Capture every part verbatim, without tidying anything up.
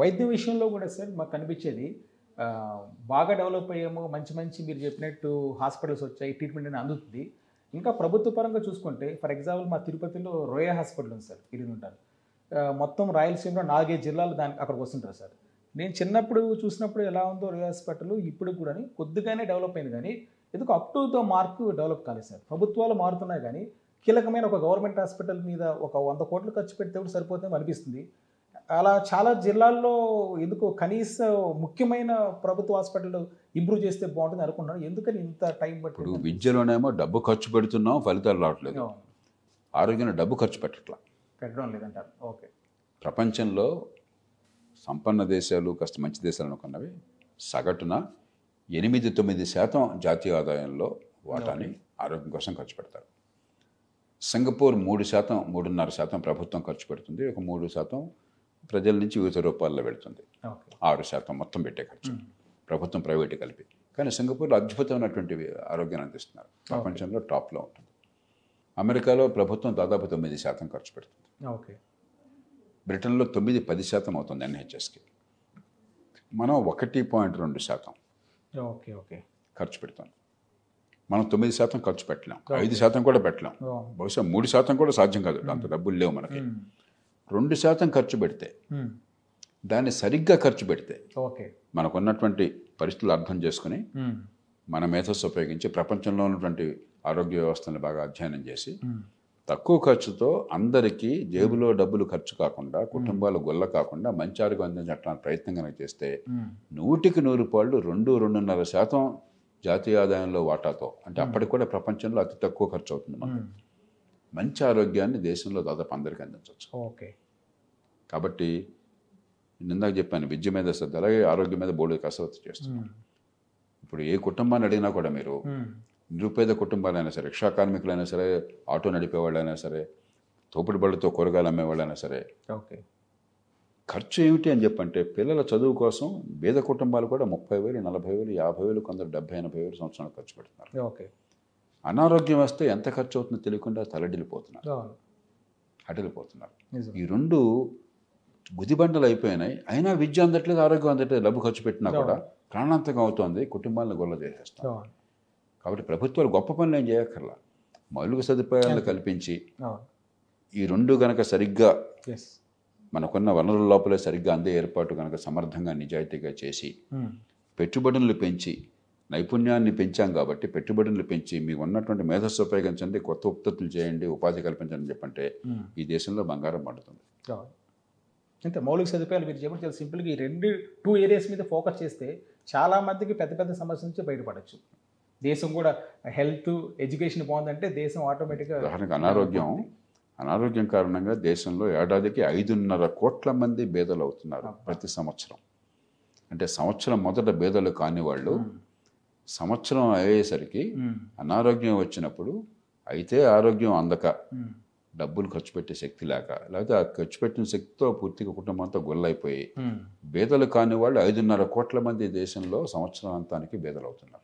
వైద్యం విషయంలో కూడా సార్ మాకు కనిపించేది బాగా డెవలప్ అయ్యాము, మంచి మంచి మీరు చెప్పినట్టు హాస్పిటల్స్ వచ్చాయి, ట్రీట్మెంట్ అనేది అందుతుంది. ఇంకా ప్రభుత్వ పరంగా చూసుకుంటే ఫర్ ఎగ్జాంపుల్ మా తిరుపతిలో రోయా హాస్పిటల్ ఉంది సార్, ఇది ఉంటారు. మొత్తం రాయలసీమలో నాలుగైదు జిల్లాలు దానికి అక్కడికి వస్తుంటారు సార్. నేను చిన్నప్పుడు చూసినప్పుడు ఎలా ఉందో రోయా హాస్పిటల్ ఇప్పుడు కూడా కొద్దిగానే డెవలప్ అయింది, కానీ ఎందుకు up to the mark develop కాలేదు సార్. ప్రభుత్వాలు మారుతున్నాయి కానీ కీలకమైన ఒక గవర్నమెంట్ హాస్పిటల్ మీద ఒక వంద కోట్లు ఖర్చు పెడితే కూడా సరిపోతుందేమో అనిపిస్తుంది. అలా చాలా జిల్లాల్లో ఎందుకు కనీస ముఖ్యమైన ప్రభుత్వ హాస్పిటల్ ఇంప్రూవ్ చేస్తే బాగుంటుంది అనుకున్నాను. ఎందుకని ఇంత టైం పట్టి? ఇప్పుడు విద్యలోనేమో డబ్బు ఖర్చు పెడుతున్నాం, ఫలితాలు రావట్లేదు. ఆరోగ్యంలో డబ్బు ఖర్చు పెట్టట్లా పెట్టడం లేదంటారు. ఓకే. ప్రపంచంలో సంపన్న దేశాలు కాస్త మంచి దేశాలు అనుకున్నవి సగటున ఎనిమిది తొమ్మిది శాతం జాతీయ ఆదాయంలో వాటాని ఆరోగ్యం కోసం ఖర్చు పెడతారు. సింగపూర్ మూడు శాతం మూడున్నర శాతం ప్రభుత్వం ఖర్చు పెడుతుంది, ఒక మూడు శాతం ప్రజల నుంచి వివిధ రూపాల్లో పెడుతుంది. ఆరు శాతం మొత్తం పెట్టే ఖర్చు ప్రభుత్వం ప్రైవేట్ కలిపి. కానీ సింగపూర్లో అద్భుతమైనటువంటి ఆరోగ్యాన్ని అందిస్తున్నారు, ప్రపంచంలో టాప్లో ఉంటుంది. అమెరికాలో ప్రభుత్వం దాదాపు తొమ్మిది శాతం ఖర్చు పెడుతుంది. ఓకే. బ్రిటన్లో తొమ్మిది పది శాతం అవుతుంది ఎన్హెచ్ఎస్కి. మనం ఒకటి పాయింట్ రెండు శాతం ఓకే ఓకే ఖర్చు పెడతాం. మనం తొమ్మిది శాతం ఖర్చు పెట్టలేం, ఐదు శాతం కూడా పెట్టలేం, బహుశా మూడు శాతం కూడా సాధ్యం కాదు, అంత డబ్బులు లేవు మనకి. రెండు శాతం ఖర్చు పెడితే, దాన్ని సరిగ్గా ఖర్చు పెడితే మనకున్నటువంటి పరిస్థితులు అర్థం చేసుకుని మన మేధస్సు ఉపయోగించి ప్రపంచంలో ఉన్నటువంటి ఆరోగ్య వ్యవస్థను బాగా అధ్యయనం చేసి తక్కువ ఖర్చుతో అందరికీ జేబులో డబ్బులు ఖర్చు కాకుండా, కుటుంబాలు గొల్ల కాకుండా మంచి ఆరోగ్యం అందించడానికి ప్రయత్నం కనుక చేస్తే నూటికి నూరు పాళ్ళు రెండు రెండున్నర శాతం జాతీయ ఆదాయంలో వాటాతో, అంటే అప్పటికి కూడా ప్రపంచంలో అతి తక్కువ ఖర్చు అవుతుంది మనకి. మంచి ఆరోగ్యాన్ని దేశంలో దాదాపు అందరికీ అందించవచ్చు. ఓకే. కాబట్టి నిందాక చెప్పాను, విద్య మీద శ్రద్ధ, అలాగే ఆరోగ్యం మీద బోర్డు కసరత్తు చేస్తున్నాం. ఇప్పుడు ఏ కుటుంబాన్ని అడిగినా కూడా మీరు నిరుపేద కుటుంబాలైనా సరే, రిక్షా కార్మికులైనా సరే, ఆటో నడిపేవాళ్ళైనా సరే, తోపుడు బళ్ళతో కూరగాయలు అమ్మేవాళ్ళైనా సరే, ఓకే, ఖర్చు ఏమిటి అని చెప్పంటే పిల్లల చదువు కోసం పేద కుటుంబాలు కూడా ముప్పై వేలు నలభై వేలు యాభై వేలు కొందరు డెబ్బై ఎనభై వేలు సంవత్సరాలు ఖర్చు పెడుతున్నారు. ఓకే. అనారోగ్యం వస్తే ఎంత ఖర్చు అవుతుందో తెలియకుండా తలడిల్లిపోతున్నారు, అటలిపోతున్నారు. ఈ రెండు గుదిబండలు అయిపోయినాయి. అయినా విద్య అందట్లేదు, ఆరోగ్యం అందట్లేదు. డబ్బు ఖర్చు పెట్టినా కూడా ప్రాణాంతకం అవుతుంది, కుటుంబాలను గొల్ల చేసేస్తాం. కాబట్టి ప్రభుత్వాలు గొప్ప పనులు ఏం చేయక్కర్లా, మౌలిక సదుపాయాలను కల్పించి ఈ రెండు గనక సరిగ్గా మనకున్న వనరుల లోపలే సరిగ్గా అందే ఏర్పాటు కనుక సమర్థంగా నిజాయితీగా చేసి పెట్టుబడులు పెంచి నైపుణ్యాన్ని పెంచాం కాబట్టి పెట్టుబడులు పెంచి మీకు ఉన్నటువంటి మేధస్సు ఉపయోగించండి, కొత్త ఉత్పత్తులు చేయండి, ఉపాధి కల్పించండి చెప్పంటే ఈ దేశంలో బంగారం పండుతుంది. అంటే మౌలిక సదుపాయాలు మీరు చెప్పండి చాలా సింపుల్గా ఈ రెండు టూ ఏరియాస్ మీద ఫోకస్ చేస్తే చాలా మందికి పెద్ద పెద్ద సమస్యల నుంచి బయటపడవచ్చు. దేశం కూడా హెల్త్ ఎడ్యుకేషన్ బాగుందంటే దేశం ఆటోమేటిక్గా. ఉదాహరణకు అనారోగ్యం అనారోగ్యం కారణంగా దేశంలో ఏడాదికి ఐదున్నర కోట్ల మంది బేదలు అవుతున్నారు ప్రతి సంవత్సరం. అంటే సంవత్సరం మొదట బేదలు కాని వాళ్ళు సంవత్సరం అయ్యేసరికి అనారోగ్యం వచ్చినప్పుడు, అయితే ఆరోగ్యం అందక డబ్బులు ఖర్చు పెట్టే శక్తి లేక, లేకపోతే ఆ ఖర్చు పెట్టిన శక్తితో పూర్తిగా కుటుంబం అంతా గొల్లైపోయి బేదలు కాని వాళ్ళు ఐదున్నర కోట్ల మంది దేశంలో సంవత్సరం అంతానికి బేదలు అవుతున్నారు.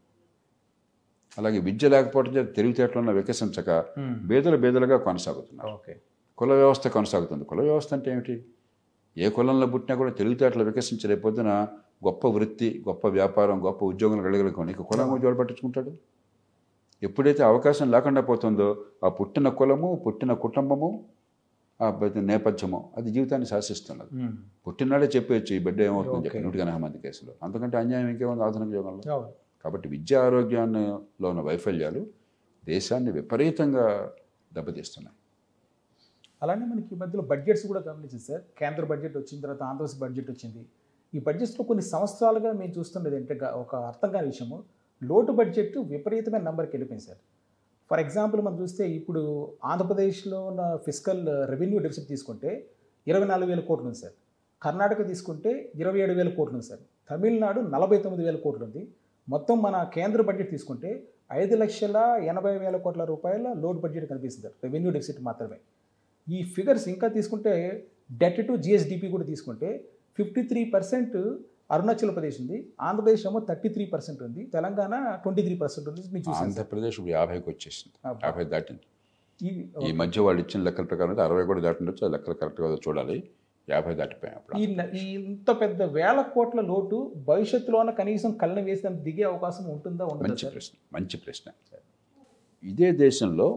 అలాగే విద్య లేకపోవడం చేత తెలివితేటలను వికసించక బేదలు బేదలుగా కొనసాగుతున్నారు. కుల వ్యవస్థ కొనసాగుతుంది. కుల వ్యవస్థ అంటే ఏమిటి? ఏ కులంలో పుట్టినా కూడా తెలివితేటలు వికసించలే పొద్దున గొప్ప వృత్తి, గొప్ప వ్యాపారం, గొప్ప ఉద్యోగం కలగలుగుతాం. ఇక కులం జోడు పట్టించుకుంటాడు. ఎప్పుడైతే అవకాశం లేకుండా పోతుందో ఆ పుట్టిన కులము, పుట్టిన కుటుంబము, ఆ నేపథ్యము అది జీవితాన్ని శాసిస్తున్నది. పుట్టినాడే చెప్పేయచ్చు ఈ బిడ్డ ఏమవుతుందని చెప్పి నూటికి ఎనభై మంది కేసులు. అంతకంటే అన్యాయం ఇంకేముంది ఆధునిక యుగంలో? కాబట్టి విద్యా ఆరోగ్యాల్లో ఉన్న వైఫల్యాలు దేశాన్ని విపరీతంగా దెబ్బతీస్తున్నాయి. అలానే మనకి ఈ మధ్యలో బడ్జెట్స్ కూడా గమనించింది సార్. కేంద్ర బడ్జెట్ వచ్చిన తర్వాత ఆంధ్రప్రదేశ్ బడ్జెట్ వచ్చింది. ఈ బడ్జెట్స్లో కొన్ని సంవత్సరాలుగా మేము చూస్తున్నది అంటే ఒక అర్థం కాని విషయము, లోటు బడ్జెట్ విపరీతమైన నెంబర్కి వెళ్ళిపోయింది సార్. ఫర్ ఎగ్జాంపుల్ మనం చూస్తే ఇప్పుడు ఆంధ్రప్రదేశ్లో ఉన్న ఫిజికల్ రెవెన్యూ డెఫిసిట్ తీసుకుంటే ఇరవై నాలుగు వేల కోట్లు ఉంది సార్. కర్ణాటక తీసుకుంటే ఇరవై ఏడు వేల కోట్లు ఉంది సార్. తమిళనాడు నలభై తొమ్మిది వేల కోట్లు ఉంది. మొత్తం మన కేంద్ర బడ్జెట్ తీసుకుంటే ఐదు లక్షల ఎనభై వేల కోట్ల రూపాయల లోడ్ బడ్జెట్ కనిపిస్తుంది సార్, రెవెన్యూ డెఫిసిట్ మాత్రమే. ఈ ఫిగర్స్ ఇంకా తీసుకుంటే డెట్ టు జిఎస్డిపి కూడా తీసుకుంటే fifty three percent Arunachal Pradesh ఉంది, ఆంధ్రప్రదేశ్ ఏమో థర్టీ త్రీ పర్సెంట్ ఉంది, తెలంగాణ ట్వంటీ త్రీ పర్సెంట్ ఉంది. ఆంధ్రప్రదేశ్ యాభైకి వచ్చేసింది, యాభై దాటింది. ఈ మధ్య వాళ్ళు ఇచ్చిన లెక్కల ప్రకారం అయితే అరవై కూడా దాటిండొచ్చు. ఆ లెక్కలు కరెక్ట్గా చూడాలి. యాభై దాటిపోయాం అప్పుడు. ఈ న- ఈ ఇంత పెద్ద వేల కోట్ల లోటు భవిష్యత్తులోన కనీసం కళ్ళని వేసినంత దిగే అవకాశం ఉంటుందా ఉండదా మంచి సార్? ప్రశ్న మంచి ప్రశ్న ఇదే దేశంలో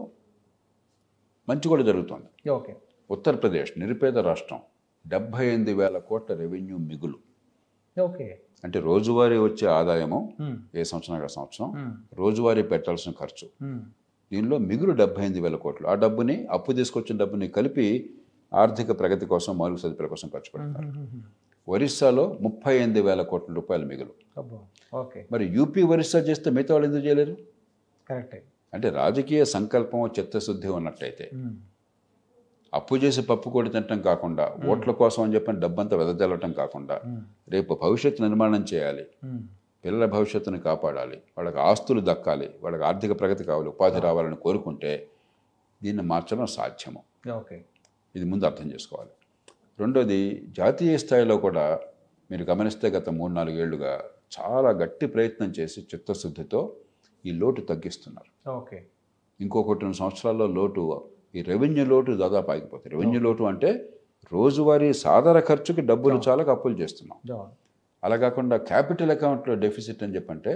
మంచి కూడా జరుగుతుంది. ఓకే. ఉత్తరప్రదేశ్ నిరుపేద రాష్ట్రం, డెబ్బై ఎనిమిది వేల కోట్ల రెవెన్యూ మిగులు. ఓకే. అంటే రోజువారీ వచ్చే ఆదాయము ఉమ్, ఏ సంవత్సరం ఆ సంవత్సరం ఉమ్, రోజువారీ పెట్టాల్సిన ఖర్చు, ఉమ్, దీనిలో మిగులు డెబ్బై ఎనిమిది వేల కోట్లు. ఆ డబ్బుని అప్పు తీసుకొచ్చిన డబ్బుని కలిపి ఆర్థిక ప్రగతి కోసం, మౌలిక సదుపాయాల కోసం ఖర్చు పెడతారు. ఉమ్, ఉమ్, ఉమ్. ఒరిస్సాలో ముప్పై ఎనిమిది వేల కోట్ల రూపాయల మిగులు. అబ్బో. ఓకే. మరి యూపీ ఒరిస్సా చేస్తే మిగతా వాళ్ళు ఎందుకు చేయలేరు? కరెక్టే. అంటే రాజకీయ సంకల్పం, చిత్తశుద్ధి ఉన్నట్టయితే ఉమ్, అప్పు చేసి పప్పు కొడి తినటం కాకుండా, ఓట్ల కోసం అని చెప్పని డబ్బంతా వెదజల్లటం కాకుండా, ఉమ్, రేపు భవిష్యత్తు నిర్మాణం చేయాలి, ఉమ్, పిల్లల భవిష్యత్తును కాపాడాలి, వాళ్ళకి ఆస్తులు దక్కాలి, వాళ్ళకి ఆర్థిక ప్రగతి కావాలి, ఉపాధి రావాలని కోరుకుంటే దీన్ని మార్చడం సాధ్యము. ఓకే. ఇది ముందు అర్థం చేసుకోవాలి. రెండోది, జాతీయ స్థాయిలో కూడా మీరు గమనిస్తే గత మూడు నాలుగేళ్లుగా చాలా గట్టి ప్రయత్నం చేసి చిత్తశుద్ధితో ఈ లోటు తగ్గిస్తున్నారు. ఓకే. ఇంకొకటి రెండు సంవత్సరాల్లో లోటు, ఈ రెవెన్యూ లోటు దాదాపు ఆగిపోతుంది. రెవెన్యూ లోటు అంటే రోజువారీ సాధారణ ఖర్చుకి డబ్బులు చాలా అప్పులు చేస్తున్నాం. అవును. అలా కాకుండా క్యాపిటల్ అకౌంట్లో డెఫిసిట్ అని చెప్పంటే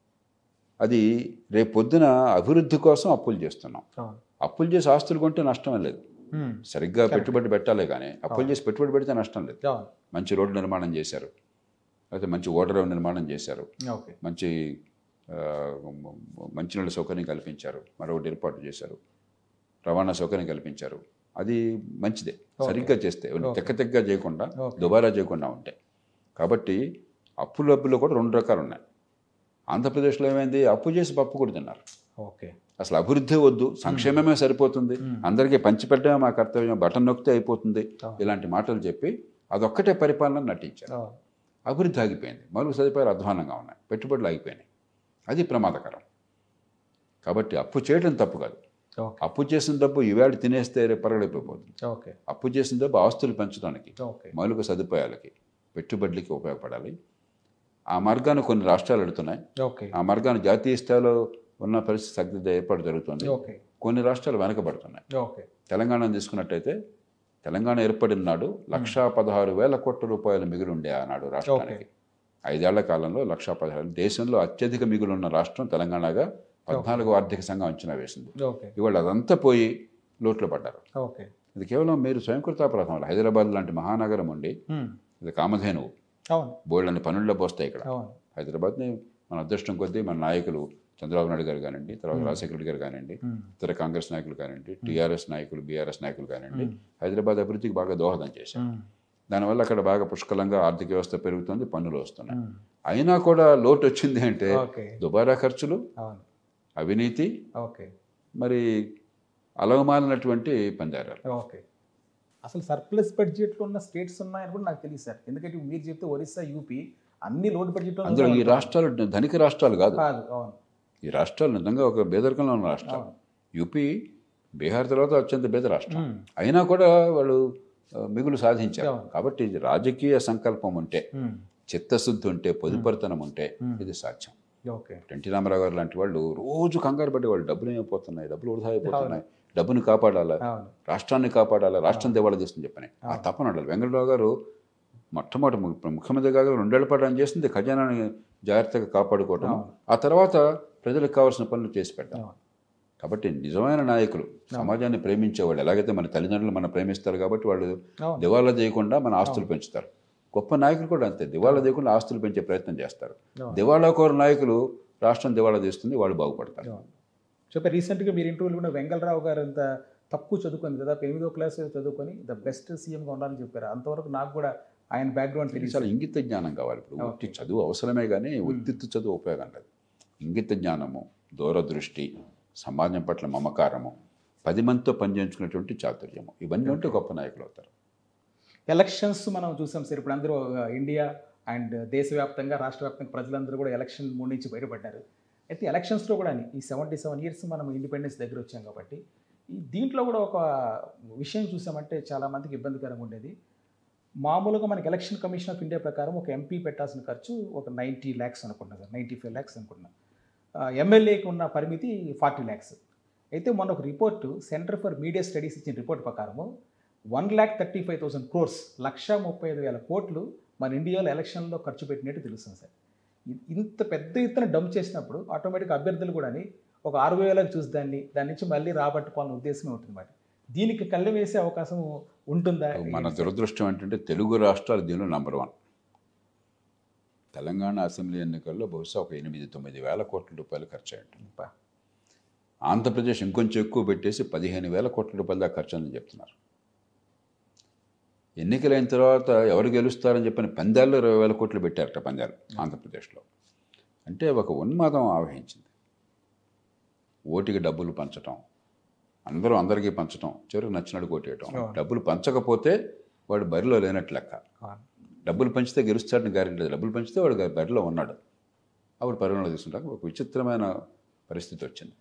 అది రేపు పొద్దున అభివృద్ధి కోసం అప్పులు చేస్తున్నాం. అవును. అప్పులు చేసి ఆస్తులు కొంటే నష్టం లేదు. ఉమ్, సరిగ్గా పెట్టుబడి పెట్టాలి, కానీ అప్పులు చేసి పెట్టుబడి పెడితే నష్టం లేదు. అవును. మంచి రోడ్డు నిర్మాణం చేశారు, లేకపోతే మంచి ఓడరేవు నిర్మాణం చేశారు, ఓకే. మంచి ఆ, మంచినీళ్ళ సౌకర్యం కల్పించారు, మరొకటి ఏర్పాటు చేశారు, రవాణా సౌకర్యం కల్పించారు. అది మంచిదే సరిగ్గా చేస్తే, తెక్క తెగ్గ చేయకుండా దుబారా చేయకుండా ఉంటాయి. కాబట్టి అప్పుల అప్పులో కూడా రెండు రకాలు ఉన్నాయి. ఆంధ్రప్రదేశ్లో ఏమైంది, అప్పు చేసి పప్పు కూడా తిన్నారు. ఓకే. అసలు అభివృద్ధి వద్దు, సంక్షేమమే సరిపోతుంది, అందరికీ పంచిపెట్టడమే మా కర్తవ్యం, బటన్ నొక్కితే అయిపోతుంది, ఇలాంటి మాటలు చెప్పి అదొక్కటే పరిపాలన నటించారు. అవును. అభివృద్ధి ఆగిపోయింది, మౌలిక సదుపాయాలు అధ్వానంగా ఉన్నాయి, పెట్టుబడులు ఆగిపోయినాయి. అది ప్రమాదకరం. కాబట్టి అప్పు చేయడం తప్పు కాదు. ఓకే. అప్పు చేసిన డబ్బు ఈవేళ తినేస్తే రేపు పరగడైపోతుంది. ఓకే. అప్పు చేసిన డబ్బు ఆస్తులు పెంచడానికి, ఓకే. మౌలిక సదుపాయాలకి, పెట్టుబడులకి ఉపయోగపడాలి. ఆ మార్గాన్ని కొన్ని రాష్ట్రాలు ఎడుతున్నాయి. ఓకే. ఆ మార్గాన్ని జాతీయ స్థాయిలో ఉన్న పరిస్థితి సగ్గిద ఏర్పాటు జరుగుతుంది. ఓకే. కొన్ని రాష్ట్రాలు వెనకబడుతున్నాయి. ఓకే. తెలంగాణ తీసుకున్నట్టయితే తెలంగాణ ఏర్పడిన నాడు లక్షా పదహారు వేల కోట్ల రూపాయల మిగులు ఉండే ఆనాడు రాష్ట్రానికి. ఐదేళ్ల కాలంలో లక్షా పదహారు, దేశంలో అత్యధిక మిగులు ఉన్న రాష్ట్రం తెలంగాణగా పద్నాలుగో ఆర్థిక సంఘం అంచనా వేసింది. ఓకే. ఇవాళ అదంతా పోయి లోట్లో పడ్డారు. ఓకే. ఇది కేవలం మీరు స్వయంకృతాపరాధం వల్ల. హైదరాబాద్ లాంటి మహానగరం ఉండి, ఉమ్, ఇది కామధేనువు, అవును. బోల్డని పనుల్లో పోస్తాయి ఇక్కడ. అవును. హైదరాబాద్ని మన అదృష్టం కొద్దీ మన నాయకులు చంద్రబాబు నాయుడు గారు కానివ్వండి, తర్వాత రాజశేఖర రెడ్డి గారు కానివ్వండి, ఉమ్, ఇతర కాంగ్రెస్ నాయకులు కానివ్వండి, టీఆర్ఎస్ నాయకులు, బీఆర్ఎస్ నాయకులు కానివ్వండి, హైదరాబాద్ అభివృద్ధికి బాగా దోహదం చేశారు. ఉమ్, దానివల్ల అక్కడ బాగా పుష్కలంగా ఆర్థిక వ్యవస్థ పెరుగుతుంది, పన్నులు వస్తున్నాయి. ఉమ్, అయినా కూడా లోటు వచ్చింది అంటే ఓకే. దుబారా ఖర్చులు, అవును. అవినీతి, ఓకే. మరి అలవమాలినటువంటి పందారాలు. ఓకే. అసలు సర్ప్లస్ బడ్జెట్లో ఉన్న స్టేట్స్ ఉన్నాయని కూడా నాకు తెలియదు సార్. ఎందుకంటే మీరు చెప్తే ఒరిస్సా, యూపీ అన్ని లోటు బడ్జెట్లో అందులో ఈ రాష్ట్రాలు ధనిక రాష్ట్రాలు కాదు. కాదు. అవును. ఈ రాష్ట్రాలు నిజంగా ఒక పేదరికంలో ఉన్న రాష్ట్రాలు. యూపీ, బీహార్ తర్వాత అత్యంత పేద రాష్ట్రం. ఉమ్, అయినా కూడా వాళ్ళు ఆ, మిగులు సాధించారు. అవును. కాబట్టి ఇది రాజకీయ సంకల్పం ఉంటే, ఉమ్, చిత్తశుద్ధి ఉంటే, పొదుపరితనం ఉంటే ఇది సాధ్యం. ఓకే. ఎన్టీ రామారావు గారు లాంటి వాళ్ళు రోజు కంగారు పడే వాళ్ళు, డబ్బులు ఏమైపోతున్నాయి, డబ్బులు వృధా అయిపోతున్నాయి, డబ్బును కాపాడాలా, అవును. రాష్ట్రాన్ని కాపాడాలా, రాష్ట్రం దివాళా తీస్తుంది చెప్పని ఆ తపన ఉండాలి. వెంకటరావు గారు మొట్టమొదటి ము- ముఖ్యమంత్రి గారు రెండేళ్ల పాటు ఆయన చేసింది ఖజానాని జాగ్రత్తగా కాపాడుకోవటం, ఆ తర్వాత ప్రజలకు కావాల్సిన పనులు చేసి పెట్టాం. అవును. కాబట్టి నిజమైన నాయకులు, సమాజాన్ని ప్రేమించేవాళ్ళు, ఎలాగైతే మన తల్లిదండ్రులు మనం ప్రేమిస్తారు కాబట్టి వాళ్ళు అవును. దివాలా చేయకుండా మన ఆస్తులు పెంచుతారు. గొప్ప నాయకులు కూడా అంతే, దివాలా చేయకుండా ఆస్తులు పెంచే ప్రయత్నం చేస్తారు. అవును. దివాలా కోరు నాయకులు రాష్ట్రం దివాలా తీస్తుంది, వాళ్ళు బాగుపడతారు. అవును. చెప్పే రీసెంట్గా మీరు ఇంటర్వ్యూలో కూడా వెంగళరావు గారు అంత తక్కువ చదువుకొని, దాదాపు ఎనిమిదో క్లాస్ చదువుకొని ద బెస్ట్ సీఎంగా ఉండాలని చెప్పారు. అంతవరకు నాకు కూడా ఆయన బ్యాక్గ్రౌండ్ తెలియదు. చాలా ఇంగిత జ్ఞానం కావాలి. ఇప్పుడు ఉత్తి చదువు అవసరమే కానీ ఉత్తిత్తు చదువు ఉపయోగం లేదు. ఇంగిత జ్ఞానము, దూరదృష్టి, సమాజం పట్ల మమకారము, పది మందితో పనిచేయించుకునేటువంటి చాతుర్యము, ఇవన్నీ ఉంటే గొప్ప నాయకులు అవుతారు. ఎలక్షన్స్ మనం చూసాం సార్. ఇప్పుడు అందరూ ఆ, ఇండియా అండ్ దేశవ్యాప్తంగా, రాష్ట్ర వ్యాప్తంగా ప్రజలందరూ కూడా ఎలక్షన్ మూడు నుంచి బయటపడ్డారు. అయితే ఎలక్షన్స్లో కూడా ఈ సెవెంటీ సెవెన్ ఇయర్స్ మనం ఇండిపెండెన్స్ దగ్గర వచ్చాం కాబట్టి ఈ దీంట్లో కూడా ఒక విషయం చూసామంటే చాలామందికి ఇబ్బందికరంగా ఉండేది. మామూలుగా మనకి ఎలక్షన్ కమిషన్ ఆఫ్ ఇండియా ప్రకారం ఒక ఎంపీ పెట్టాల్సిన ఖర్చు ఒక నైంటీ ల్యాక్స్ అనుకుంటున్నా సార్, నైంటీ ఫైవ్ ల్యాక్స్ అనుకుంటున్నా. ఎమ్మెల్యేకి ఉన్న పరిమితి ఫార్టీ ల్యాక్స్. అయితే మొన్న ఒక report centre for media studies ఇచ్చిన రిపోర్ట్ ప్రకారము one lakh thirty five thousand crores లక్ష ముప్పై ఐదు వేల కోట్లు మన ఇండియాలో ఎలక్షన్లో ఖర్చు పెట్టినట్టు తెలుస్తుంది సార్. ఇ- ఇంత పెద్ద ఎత్తున డంప్ చేసినప్పుడు ఆటోమేటిక్ అభ్యర్థులు కూడా ఒక ఆరు వేలకు చూసి దాన్ని దాని నుంచి మళ్ళీ రాబట్టుకోవాలనే ఉద్దేశమే ఉంటుంది మరి. దీనికి కళ్ళె వేసే అవకాశం ఉంటుందా? మన దురదృష్టం ఏంటంటే తెలుగు రాష్ట్రాలు దీనిలో నంబర్ వన్. తెలంగాణ అసెంబ్లీ ఎన్నికల్లో బహుశా ఒక ఎనిమిది తొమ్మిది వేల కోట్ల రూపాయలు ఖర్చు అయ్యి ఉంటుంది. ఆంధ్రప్రదేశ్ ఇంకొంచెం ఎక్కువ పెట్టేసి పదిహేను వేల కోట్ల రూపాయల దాకా ఖర్చు అని చెప్తున్నారు. ఎన్నికలైన తర్వాత ఎవరు గెలుస్తారని చెప్పిన పందాల్లో ఇరవై వేల కోట్లు పెట్టారట పందాలు ఆంధ్రప్రదేశ్లో. అంటే ఒక ఉన్మాదం ఆవహించింది. ఓటికి డబ్బులు పంచటం, అందరూ అందరికీ పంచటం, చివరికి నచ్చినట్టు కొట్టేయటం. డబ్బులు పంచకపోతే వాడు బరిలో లేనట్టు లెక్క. డబ్బులు పంచితే గెలుస్తాడని గ్యారెంటీ లేదు. డబ్బులు పంచితే వాడు బరిలో ఉన్నాడు. అప్పుడు పరిగణలో తీసుకుంటాక ఒక విచిత్రమైన పరిస్థితి వచ్చింది.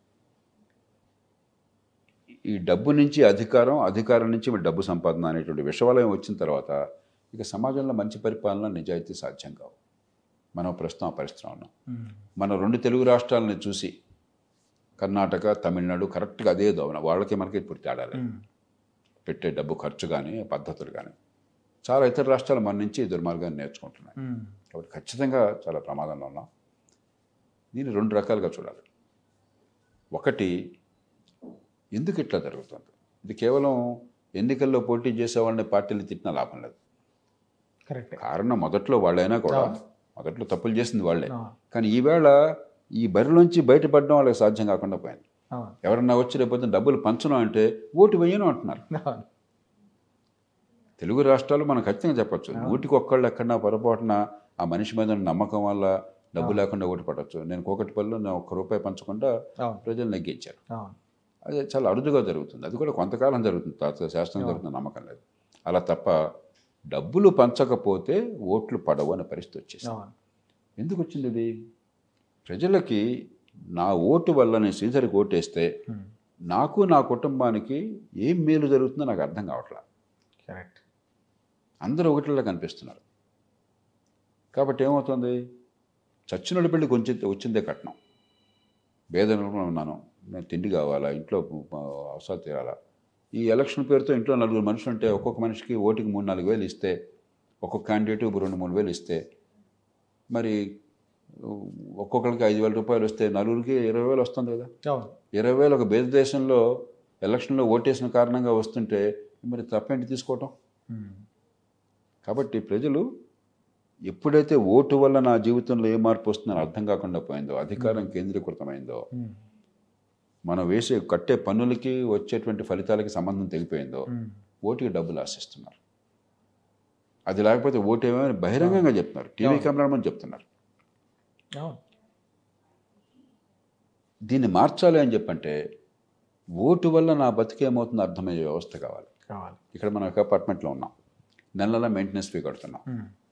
ఈ డబ్బు నుంచి అధికారం, అధికారం నుంచి డబ్బు సంపాదన అనేటువంటి విషవలయం వచ్చిన తర్వాత ఇక సమాజంలో మంచి పరిపాలన, నిజాయితీ సాధ్యం కావు. మనం ప్రస్తుతం ఆ పరిస్థితిలో ఉన్నాం. మన రెండు తెలుగు రాష్ట్రాలని చూసి కర్ణాటక, తమిళనాడు కరెక్ట్గా అదే దోవన. వాళ్ళకి మనకి ఇప్పుడు తేడా లేదు. పెట్టే డబ్బు ఖర్చు కానీ పద్ధతులు కానీ చాలా ఇతర రాష్ట్రాలు మన నుంచి దుర్మార్గాన్ని నేర్చుకుంటున్నాయి. కాబట్టి ఖచ్చితంగా చాలా ప్రమాదంలో ఉన్నాం. దీన్ని రెండు రకాలుగా చూడాలి. ఒకటి, ఎందుకు ఇట్లా జరుగుతుంది? ఇది కేవలం ఎన్నికల్లో పోటీ చేసే వాళ్ళని పార్టీలు తిట్టిన లాభం లేదు. కరెక్ట్. కారణం మొదట్లో వాళ్ళైనా కూడా మొదట్లో తప్పులు చేసింది వాళ్ళే. కానీ ఈవేళ ఈ బరిలోంచి బయటపడడం వాళ్ళకి సాధ్యం కాకుండా పోయింది. ఎవరన్నా వచ్చి రేపొద్దు డబ్బులు పంచడం అంటే ఓటు వేయను అంటున్నారు. తెలుగు రాష్ట్రాలు మనం ఖచ్చితంగా చెప్పచ్చు, నూటికి ఒక్కళ్ళు ఎక్కడన్నా పొరపాటున ఆ మనిషి మీద నమ్మకం వల్ల డబ్బు లేకుండా ఓటు పడవచ్చు. నేను కోకటిపల్లిలో నేను ఒక్క రూపాయి పంచకుండా ప్రజలు నెగ్గించారు. అది చాలా అరుదుగా జరుగుతుంది. అది కూడా కొంతకాలం జరుగుతుంది, తర్వాత శాస్త్రం జరుగుతుంది, నమ్మకం లేదు. అలా తప్ప డబ్బులు పంచకపోతే ఓట్లు పడవు అనే పరిస్థితి వచ్చేసింది. ఎందుకు వచ్చింది ఇది? ప్రజలకి నా ఓటు వల్ల నేను శ్రీధరికి ఓటేస్తే నాకు నా కుటుంబానికి ఏం మేలు జరుగుతుందో నాకు అర్థం కావట్లా. కరెక్ట్. అందరూ ఒకటిలా కనిపిస్తున్నారు. కాబట్టి ఏమవుతుంది? చచ్చినోడి పెళ్ళి కొంచెం వచ్చిందే కట్నం. వేదనలో ఉన్నాను, నేను తిండి కావాలా, ఇంట్లో అవసరాలు తీరాలా. ఈ ఎలక్షన్ పేరుతో ఇంట్లో నలుగురు మనుషులు ఉంటే ఒక్కొక్క మనిషికి ఓటుకి మూడు నాలుగు వేలు ఇస్తే, ఒక్కొక్క క్యాండిడేట్ రెండు మూడు వేలు ఇస్తే, మరి ఒక్కొక్కరికి ఐదు వేల రూపాయలు వస్తే నలుగురికి ఇరవై వేలు వస్తుంది కదా. ఇరవై వేలు ఒక బేద దేశంలో ఎలక్షన్లో ఓటేసిన కారణంగా వస్తుంటే మరి తప్పేంటి తీసుకోవటం? కాబట్టి ప్రజలు ఎప్పుడైతే ఓటు వల్ల నా జీవితంలో ఏ మార్పు వస్తుందో అర్థం కాకుండా పోయిందో, అధికారం కేంద్రీకృతమైందో, మనం వేసే కట్టే పన్నులకి వచ్చేటువంటి ఫలితాలకి సంబంధం తెగిపోయిందో, ఓటుకి డబ్బులు ఆశిస్తున్నారు. అది లేకపోతే ఓటు ఏమని బహిరంగంగా చెప్తున్నారు, టీవీ కెమెరామని చెప్తున్నారు. దీన్ని మార్చాలి అని చెప్పంటే ఓటు వల్ల నా బతికేమవుతుందో అర్థమయ్యే వ్యవస్థ కావాలి. ఇక్కడ మనం ఒక అపార్ట్మెంట్లో ఉన్నాం, నెల నెల మెయింటెనెన్స్ ఫీ కడుతున్నాం.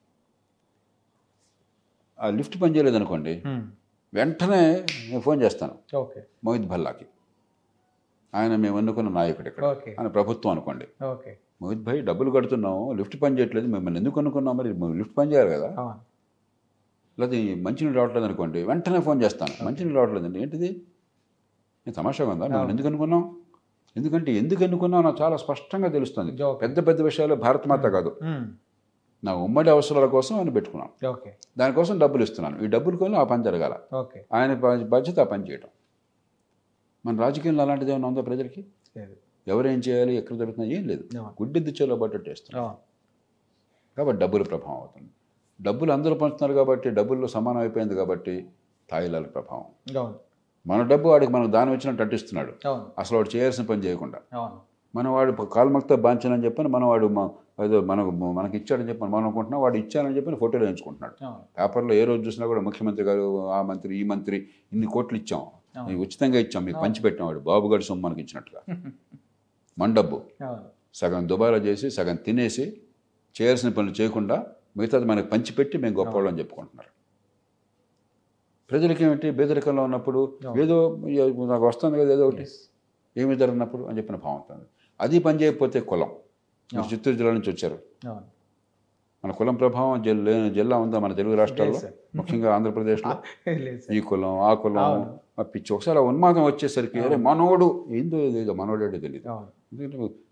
ఆ లిఫ్ట్ పని చేయలేదు అనుకోండి, వెంటనే నేను ఫోన్ చేస్తాను మోహిత్ భల్లాకి. ఆయన మేము ఎన్నుకున్న నాయకుడు ఇక్కడ, ఆయన ప్రభుత్వం అనుకోండి. మోహిత్ భాయ్ డబ్బులు కడుతున్నాము, లిఫ్ట్ పని చేయట్లేదు, మిమ్మల్ని ఎందుకు అనుకున్నాం, మరి లిఫ్ట్ పని చేయాలి కదా. లేదా మంచినీళ్ళు రావట్లేదు అనుకోండి, వెంటనే ఫోన్ చేస్తాను, మంచినీళ్ళు రావట్లేదండి. ఏంటిది? నేను తమాషాగా ఉందా, మేము ఎందుకు అనుకున్నాం? ఎందుకంటే ఎందుకు అనుకున్నాం నాకు చాలా స్పష్టంగా తెలుస్తుంది. పెద్ద పెద్ద విషయాలు భారతమాత కాదు, నా ఉమ్మడి అవసరాల కోసం ఆయన పెట్టుకున్నాను, దానికోసం డబ్బులు ఇస్తున్నాను. ఈ డబ్బులు కొని ఆ పని జరగాల, ఆయన బాధ్యత ఆ పని చేయటం. మన రాజకీయంలో అలాంటిది ఏమైనా ఉందా ప్రజలకి? ఎవరేం చేయాలి, ఎక్కడ జరుగుతున్నా ఏం లేదు, గుడ్డెద్దు చేలో పట్టట్టు వేస్తున్నాం. కాబట్టి డబ్బుల ప్రభావం అవుతుంది. డబ్బులు అందరూ పంచుతున్నారు కాబట్టి, డబ్బుల్లో సమానం అయిపోయింది కాబట్టి తాయిలాల ప్రభావం. మన డబ్బు వాడికి మనకు దానం ఇచ్చినట్టు అంటిస్తున్నాడు, అసలు వాడు చేయాల్సిన పని చేయకుండా. మనం వాడు కాల్మక్తో బాంచాలని చెప్పని మనం వాడు ఏదో మనకు మనకి ఇచ్చాడని చెప్పని మనం అనుకుంటున్నాం, వాడు ఇచ్చానని చెప్పని ఫోటోలు వేయించుకుంటున్నాడు. పేపర్లో ఏ రోజు చూసినా కూడా ముఖ్యమంత్రి గారు, ఆ మంత్రి, ఈ మంత్రి ఇన్ని కోట్లు ఇచ్చాం, ఉచితంగా ఇచ్చాం, మీకు పంచిపెట్టాం, వాడు బాబుగారి సొమ్ము మనకి ఇచ్చినట్టుగా. మన డబ్బు సగం దుబారా చేసి సగం తినేసి చేయాల్సిన పనులు చేయకుండా మిగతాది మనకు పంచిపెట్టి మేము గొప్పవాళ్ళు అని చెప్పుకుంటున్నారు. ప్రజలకి ఏమిటి, పేదరికంలో ఉన్నప్పుడు ఏదో నాకు వస్తుంది కదా ఏదో ఒకటి, ఏమి జరిగినప్పుడు అని చెప్పిన భావం ఉంటుంది. అది పని చేయకపోతే కులం. మీరు చిత్తూరు జిల్లా నుంచి వచ్చారు, మన కులం ప్రభావం జిల్లా జిల్లా ఉందా మన తెలుగు రాష్ట్రాల్లో, ముఖ్యంగా ఆంధ్రప్రదేశ్లో? ఈ కులం ఆ కులం పిచ్చి. ఒకసారి ఉన్మాదం వచ్చేసరికి అరే మనోడు ఏందో ఏదో మనోడేటో తెలియదు. ఎందుకంటే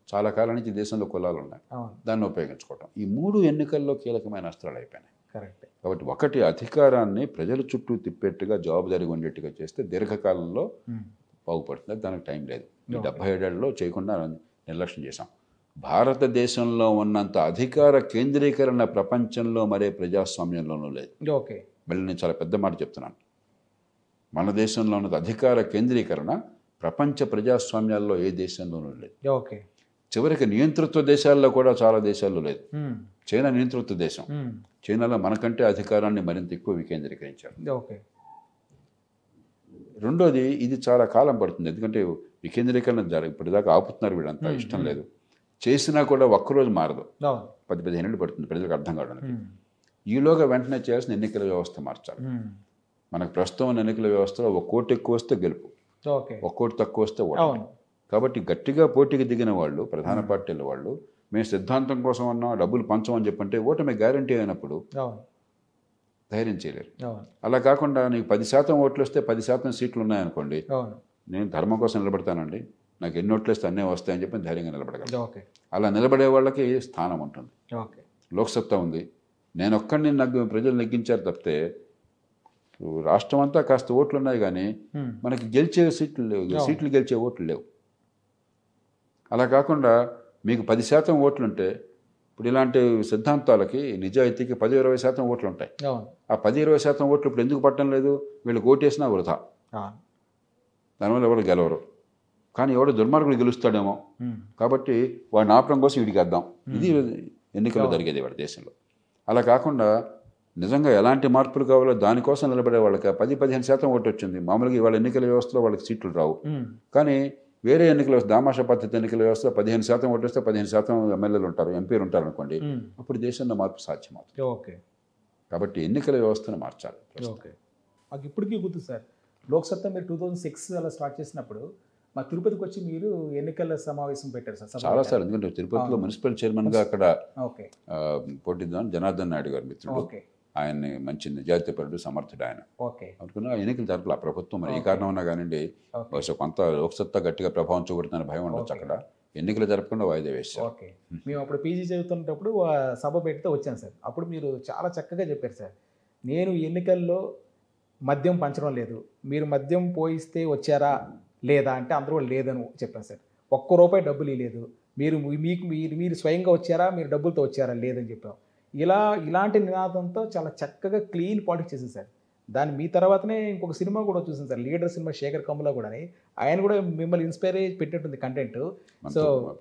చాలా కాలం నుంచి దేశంలో కులాలు ఉన్నాయి, అవును దాన్ని ఉపయోగించుకోవటం. ఈ మూడు ఎన్నికల్లో కీలకమైన అస్త్రాలు అయిపోయినాయి. కరెక్ట్. కాబట్టి ఒకటి, అధికారాన్ని ప్రజల చుట్టూ తిప్పేట్టుగా జవాబుదారీగా ఉండేట్టుగా చేస్తే దీర్ఘకాలంలో బాగుపడుతుంది. దానికి టైం లేదు. ఈ డెబ్బై ఏడేళ్లలో చేయకుండా నిర్లక్ష్యం చేశాం. భారతదేశంలో ఉన్నంత అధికార కేంద్రీకరణ ప్రపంచంలో మరే ప్రజాస్వామ్యంలోనూ లేదు. ఓకే, మళ్ళీ నేను చాలా పెద్ద మాట చెప్తున్నాను. మన దేశంలో ఉన్నంత అధికార కేంద్రీకరణ ప్రపంచ ప్రజాస్వామ్యాల్లో ఏ దేశంలోనూ లేదు. ఓకే, చివరికి నియంతృత్వ దేశాల్లో కూడా చాలా దేశాల్లో లేదు. చైనా నియంతృత్వ దేశం. చైనాలో మనకంటే అధికారాన్ని మరింత ఎక్కువ వికేంద్రీకరించారు. ఓకే. రెండోది, ఇది చాలా కాలం పడుతుంది. ఎందుకంటే వికేంద్రీకరణ జరగ ఇప్పటిదాకా ఆపుతున్నారు, వీళ్ళంతా ఇష్టం లేదు. చేసినా కూడా ఒక్కరోజు మారదు, పది పదిహేను ఏళ్ళు పడుతుంది ప్రజలకు అర్థం కావడానికి. ఈలోగా వెంటనే చేయాల్సిన ఎన్నికల వ్యవస్థ మార్చాలి. మనకు ప్రస్తుతం ఉన్న ఎన్నికల వ్యవస్థలో ఒక కోటి ఎక్కువ వస్తే గెలుపు, ఒక కోటి తక్కువ వస్తే ఓటమి. కాబట్టి గట్టిగా పోటీకి దిగిన వాళ్ళు, ప్రధాన పార్టీల వాళ్ళు, మేము సిద్ధాంతం కోసం అన్నా డబ్బులు పంచమని చెప్పంటే ఓటమి గ్యారంటీ అయినప్పుడు ధైర్యం చేయలేరు. అలా కాకుండా నీకు పది శాతం ఓట్లు వస్తే పది శాతం సీట్లు ఉన్నాయనుకోండి, నేను ధర్మం కోసం నిలబడతానండి, నాకు ఎన్ని ఓట్లు వస్తే అన్నీ వస్తాయని చెప్పి ధైర్యంగా నిలబడగలను. అలా నిలబడే వాళ్ళకి స్థానం ఉంటుంది. లోక్సత్తా ఉంది. నేను ఒక్కడిని నాకు ప్రజలు నెగ్గించారు తప్పితే రాష్ట్రం అంతా కాస్త ఓట్లు ఉన్నాయి, కానీ మనకి గెలిచే సీట్లు లేవు, సీట్లు గెలిచే ఓట్లు లేవు. అలా కాకుండా మీకు పది శాతం ఓట్లుంటే ఇప్పుడు ఇలాంటి సిద్ధాంతాలకి, నిజాయితీకి పది ఇరవై శాతం ఓట్లు ఉంటాయి. ఆ పది ఇరవై శాతం ఓట్లు ఇప్పుడు ఎందుకు పట్టడం లేదు? వీళ్ళకి ఓటేసినా వృధా, దానివల్ల ఎవరు గెలవరు. కానీ ఎవడో దుర్మార్గుడు గెలుస్తాడేమో, కాబట్టి వాడిని ఆపడం కోసం వీడికేద్దాం. ఇది ఎన్నికల్లో జరిగేది వాడి దేశంలో. అలా కాకుండా నిజంగా ఎలాంటి మార్పులు కావాలో దానికోసం నిలబడే వాళ్ళకి పది పదిహేను శాతం ఓటు వచ్చింది. మామూలుగా ఇవాళ ఎన్నికల వ్యవస్థలో వాళ్ళకి సీట్లు రావు, కానీ వేరే ఎన్నికల దామాషా పద్ధతి ఎన్నికల వ్యవస్థలో పదిహేను శాతం ఓటు వస్తే పదిహేను శాతం ఎమ్మెల్యేలు ఉంటారు, ఎంపీలు ఉంటారు అనుకోండి, అప్పుడు దేశంలో మార్పు సాధ్యమవుతుంది. ఓకే, కాబట్టి ఎన్నికల వ్యవస్థను మార్చాలి. ఓకే, మాకు ఇప్పటికీ గుర్తు సార్, లోక్సత్తా మీరు టూ థౌజండ్ సిక్స్ అలా స్టార్ట్ చేసినప్పుడు మా తిరుపతికి వచ్చి మీరు ఎన్నికల సమావేశం పెట్టారు సార్. చాలాసార్లు, ఎందుకంటే తిరుపతిలో మున్సిపల్ చైర్మన్గా అక్కడ పోటీద్దాం జనార్దన్ నాయుడు గారు మిత్రుడు, ఆయన్ని మంచి నిజాయితీపరుడు, సమర్థుడు ఆయన. అనుకున్న ఎన్నికలు జరపల ప్రభుత్వం, మరి ఈ కారణం ఉన్నా కానివ్వండి, బహుశా కొంత లోక్సత్తా గట్టిగా ప్రభావం చూపెడుతున్న భయం ఉండొచ్చు, అక్కడ ఎన్నికలు జరపకుండా వాయిదా వేశారు. ఓకే, మేము అప్పుడు పీజీ చదువుతున్నప్పుడు సభ పెడితే వచ్చాను సార్. అప్పుడు మీరు చాలా చక్కగా చెప్పారు సార్, నేను ఎన్నికల్లో మద్యం పంచడం లేదు, మీరు మద్యం పోయిస్తే వచ్చారా లేదా అంటే అందరూ లేదని చెప్పాను సార్. ఒక్క రూపాయి డబ్బులు ఇవ్వలేదు, మీరు మీకు మీరు మీరు స్వయంగా వచ్చారా, మీరు డబ్బులతో వచ్చారా లేదని చెప్పాం. ఇలా ఇలాంటి నినాదంతో చాలా చక్కగా క్లీన్ పాలిటిక్స్ చేసింది సార్. దాని మీ తర్వాతనే ఇంకొక సినిమా కూడా చూసింది sir, leader cinema, Sekhar Kammula కూడా. ఆయన కూడా మిమ్మల్ని ఇన్స్పైర్ అయ్యి పెట్టినట్టుంది కంటెంట్. సో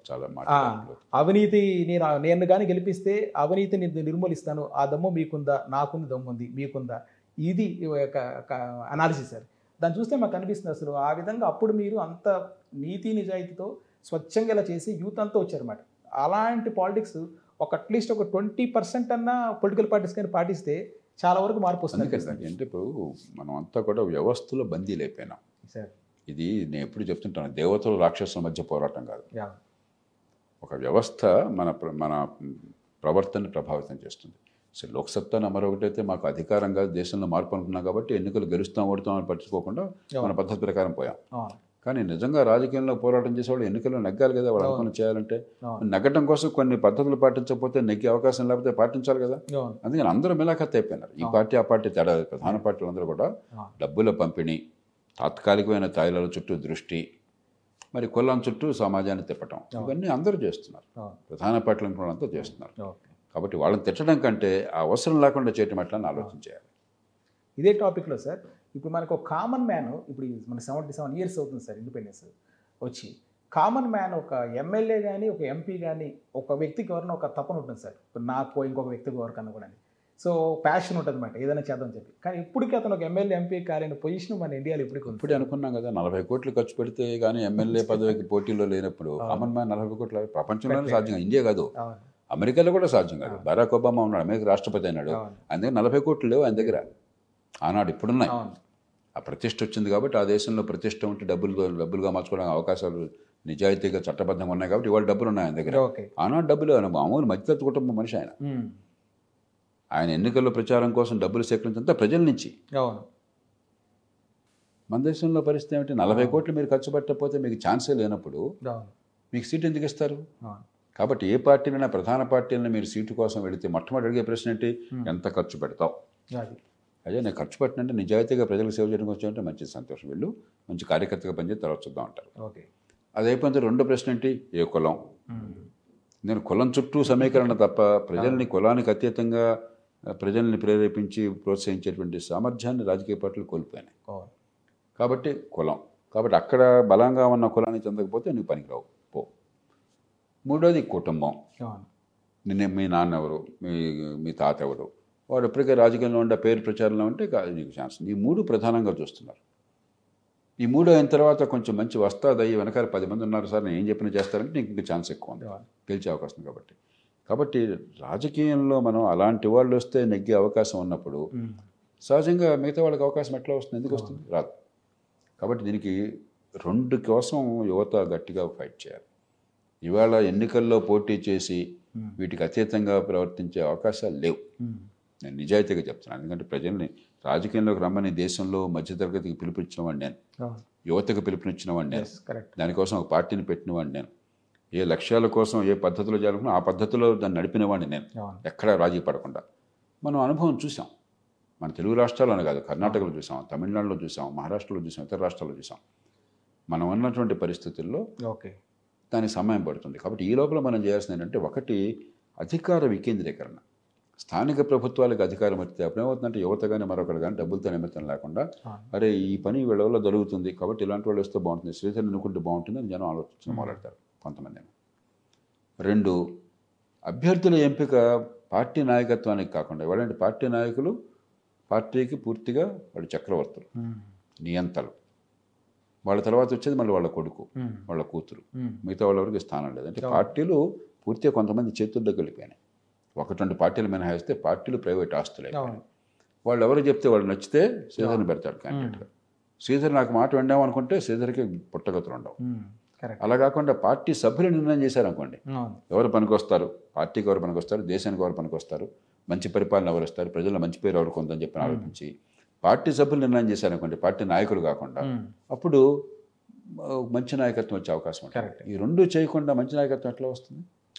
అవినీతి నేను నేను కానీ గెలిపిస్తే అవినీతిని నిర్మూలిస్తాను, ఆ దమ్ము మీకుందా, నాకుంది దమ్ము ఉంది, మీకుందా, ఇది అనాలిసిస్ సార్. దాన్ని చూస్తే మాకు అనిపిస్తుంది అసలు ఆ విధంగా అప్పుడు మీరు అంత నీతి నిజాయితీతో స్వచ్ఛంగా ఇలా చేసి యూత్ అంతా వచ్చారన్నమాట. అలాంటి పాలిటిక్స్ ఒక అట్లీస్ట్ ఒక ట్వంటీ పర్సెంట్ అన్నా పొలిటికల్ పార్టీస్ కానీ పాటిస్తే చాలా వరకు మార్పు వస్తుంది కదా. అంటే ఇప్పుడు మనం అంతా కూడా వ్యవస్థలో బందీలు అయిపోయినాం సార్. ఇది నేను ఎప్పుడు చెప్తుంటాను, దేవతలు రాక్షసుల మధ్య పోరాటం కాదు. ఒక వ్యవస్థ మన మన ప్రవర్తనని ప్రభావితం చేస్తుంది. సో లోక్సత్తా మరొకటైతే మాకు అధికారంగా దేశంలో మార్పు అనుకున్నాం కాబట్టి ఎన్నికలు గెలుస్తాం ఓడుతాం అని పట్టించుకోకుండా మన పద్ధతి ప్రకారం పోయాం. కానీ నిజంగా రాజకీయంలో పోరాటం చేసేవాళ్ళు ఎన్నికల్లో నెగ్గాలి కదా, వాళ్ళు అనుకుని చేయాలంటే. నెగ్గడం కోసం కొన్ని పద్ధతులు పాటించకపోతే నెగ్గే అవకాశం లేకపోతే పాటించాలి కదా. అందుకని అందరూ మిలాఖత్ అయిపోయినారు. ఈ పార్టీ ఆ పార్టీ తేడా, ప్రధాన పార్టీలు అందరూ కూడా డబ్బుల పంపిణీ, తాత్కాలికమైన తాయిలాల చుట్టూ దృష్టి, మరి కులం చుట్టూ సమాజాన్ని తిప్పటం, ఇవన్నీ అందరూ చేస్తున్నారు. ప్రధాన పార్టీలు అనుకున్న వాళ్ళంతా చేస్తున్నారు. కాబట్టి వాళ్ళని తిట్టడం కంటే ఆ అవసరం లేకుండా చేయటం ఎట్లా అని ఆలోచించాలి. ఇదే టాపిక్లో సార్, ఇప్పుడు మనకు ఒక కామన్ మ్యాన్, ఇప్పుడు మన సెవెంటీ సెవెన్ ఇయర్స్ అవుతుంది సార్ ఇండిపెండెన్స్ వచ్చి. కామన్ మ్యాన్ ఒక ఎమ్మెల్యే కానీ ఒక ఎంపీ కానీ ఒక వ్యక్తికి ఎవరైనా ఒక తపన ఉంటుంది సార్, నాకు ఇంకొక వ్యక్తికి ఎవరికన్నా కూడా. సో ప్యాషన్ ఉంటుంది అన్నమాట, ఏదైనా చేద్దామని చెప్పి. కానీ ఇప్పటికీ అతను ఒక ఎమ్మెల్యే ఎంపీ కాలేని పొజిషన్ మన ఇండియాలో ఇప్పటికీ ఉంది. ఇప్పుడు అనుకున్నాం కదా, నలభై కోట్లు ఖర్చు పెడితే కానీ ఎమ్మెల్యే పదవికి పోటీలో లేనప్పుడు కామన్ మ్యాన్ నలభై కోట్లు ప్రపంచంలోనే సాధ్యం, ఇండియా కాదు అమెరికాలో కూడా సాధ్యం కాదు. బరాక్ ఒబామా ఉన్నాడు, అమెరికా రాష్ట్రపతి అయినాడు, ఆయన దగ్గర నలభై కోట్లు లేవు ఆయన దగ్గర. ఆనాడు ఇప్పుడున్నాయి, ఆ ప్రతిష్ట వచ్చింది కాబట్టి, ఆ దేశంలో ప్రతిష్ట ఉంటే డబ్బులు డబ్బులుగా మార్చుకోవడానికి అవకాశాలు నిజాయితీగా చట్టబద్ధంగా ఉన్నాయి కాబట్టి ఇవాళ డబ్బులు ఉన్నాయి ఆయన దగ్గర. ఆనాడు డబ్బులు, మామూలు మధ్యతరగతి కుటుంబం మనిషి ఆయన. ఆయన ఎన్నికల్లో ప్రచారం కోసం డబ్బులు సేకరించంతా ప్రజల నుంచి. మన దేశంలో పరిస్థితి ఏమిటి, నలభై కోట్లు మీరు ఖర్చు పెట్టకపోతే మీకు ఛాన్సే లేనప్పుడు మీకు సీట్ ఎందుకు ఇస్తారు? అవును. కాబట్టి ఏ పార్టీనైనా ప్రధాన పార్టీలను మీరు సీటు కోసం వెళితే మొట్టమొదటి అడిగే ప్రశ్న ఏంటి? ఎంత ఖర్చు పెడతావు? అది అదే నేను ఖర్చు పెట్టినంటే నిజాయితీగా ప్రజలకు సేవ చేయడం వచ్చామంటే మంచి సంతోషం, వీళ్ళు మంచి కార్యకర్తగా పనిచేసి తర్వాత చూద్దాం అంటారు. ఓకే. అది అయిపోయిన రెండో ప్రశ్న ఏంటి? ఏ కులం? నేను కులం చుట్టూ సమీకరణ తప్ప ప్రజల్ని కులానికి అతీతంగా ప్రజల్ని ప్రేరేపించి ప్రోత్సహించేటువంటి సామర్థ్యాన్ని రాజకీయ పార్టీలు కోల్పోయినాయి. కాబట్టి కులం, కాబట్టి అక్కడ బలంగా ఉన్న కులాన్ని చెందకపోతే నీకు పనికిరావు, పో. మూడోది కుటుంబం. నిన్న మీ నాన్న ఎవరు, మీ మీ తాత ఎవరు, వాడు ఎప్పటికే రాజకీయంలో ఉండే పేరు ప్రచారంలో ఉంటే నీకు ఛాన్స్. ఈ మూడు ప్రధానంగా చూస్తున్నారు. ఈ మూడు అయిన తర్వాత కొంచెం మంచి వస్తాది అయ్యి వెనకాల పది మంది ఉన్నారు సార్, నేను ఏం చెప్పినా చేస్తారంటే నీకు ఇంకా ఛాన్స్ ఎక్కువ ఉంది, గెలిచే అవకాశం. కాబట్టి కాబట్టి రాజకీయంలో మనం అలాంటి వాళ్ళు వస్తే నెగ్గే అవకాశం ఉన్నప్పుడు సహజంగా మిగతా వాళ్ళకి అవకాశం ఎట్లా వస్తుంది? ఎందుకు వస్తుంది? రాదు. కాబట్టి దీనికి రెండు కోసం యువత గట్టిగా ఫైట్ చేయాలి. ఇవాళ ఎన్నికల్లో పోటీ చేసి వీటికి అతీతంగా ప్రవర్తించే అవకాశాలు లేవు. నేను నిజాయితీగా చెప్తున్నాను. ఎందుకంటే ప్రజల్ని రాజకీయంలోకి రమ్మని దేశంలో మధ్యతరగతికి పిలుపునిచ్చిన వాడిని నేను, యువతకు పిలుపునిచ్చిన వాడిని నేను, దానికోసం ఒక పార్టీని పెట్టిన వాడిని నేను, ఏ లక్ష్యాల కోసం ఏ పద్ధతిలో చేయాలనుకున్నా ఆ పద్ధతిలో దాన్ని నడిపిన వాడిని నేను, ఎక్కడా రాజీ పడకుండా. మనం అనుభవం చూసాం. మన తెలుగు రాష్ట్రాల్లోనే కాదు, కర్ణాటకలో చూసాం, తమిళనాడులో చూసాం, మహారాష్ట్రలో చూసాం, ఇతర రాష్ట్రాల్లో చూసాం. మనం ఉన్నటువంటి పరిస్థితుల్లో ఓకే దానికి సమయం పడుతుంది. కాబట్టి ఈ లోపల మనం చేయాల్సింది ఏంటంటే, ఒకటి అధికార వికేంద్రీకరణ. స్థానిక ప్రభుత్వాలకు అధికారం వస్తే అప్పుడేమవుతుందంటే యువత కానీ మరొకరు కానీ డబ్బులతో నిమిత్తం లేకుండా అరే ఈ పని వీళ్ళ వల్ల జరుగుతుంది కాబట్టి ఇలాంటి వాళ్ళు వస్తే బాగుంటుంది, శ్రీధర్ ఎన్నుకుంటే బాగుంటుంది అని జనం ఆలోచించడం మొదలెడతారు కొంతమంది. రెండు, అభ్యర్థుల ఎంపిక పార్టీ నాయకత్వానికి కాకుండా, ఎవరంటే పార్టీ నాయకులు పార్టీకి పూర్తిగా వాళ్ళు చక్రవర్తులు, నియంతలు. వాళ్ళ తర్వాత వచ్చేది మళ్ళీ వాళ్ళ కొడుకు, వాళ్ళ కూతురు, మిగతా వాళ్ళ వరకు స్థానం లేదు. అంటే పార్టీలు పూర్తిగా కొంతమంది చేతుల్లోకి వెళ్ళిపోయినాయి. ఒకటి రెండు పార్టీలు మినహాయిస్తే పార్టీలు ప్రైవేట్ ఆస్తులు అయిపోయినాయి. వాళ్ళు ఎవరు చెప్తే వాళ్ళు నచ్చితే శ్రీధర్ని పెడతాడు క్యాండిడేట్గా. శ్రీధర్ నాకు మాట విండాం అనుకుంటే శ్రీధర్కి పుట్టగతులు ఉండవు. అలా కాకుండా పార్టీ సభ్యులు నిర్ణయం చేశారనుకోండి, ఎవరు పనికొస్తారు, పార్టీకి ఎవరు పనికొస్తారు, దేశానికి ఎవరు పనికొస్తారు, మంచి పరిపాలన ఎవరు వస్తారు, ప్రజల మంచి పేరు ఎవరికి ఉందని చెప్పి ఆలోచించి పార్టీ సభ్యులు నిర్ణయం చేశారనుకోండి, పార్టీ నాయకులు కాకుండా, అప్పుడు మంచి నాయకత్వం వచ్చే అవకాశం ఉంటుంది. ఈ రెండు చేయకుండా మంచి నాయకత్వం ఎట్లా వస్తుంది?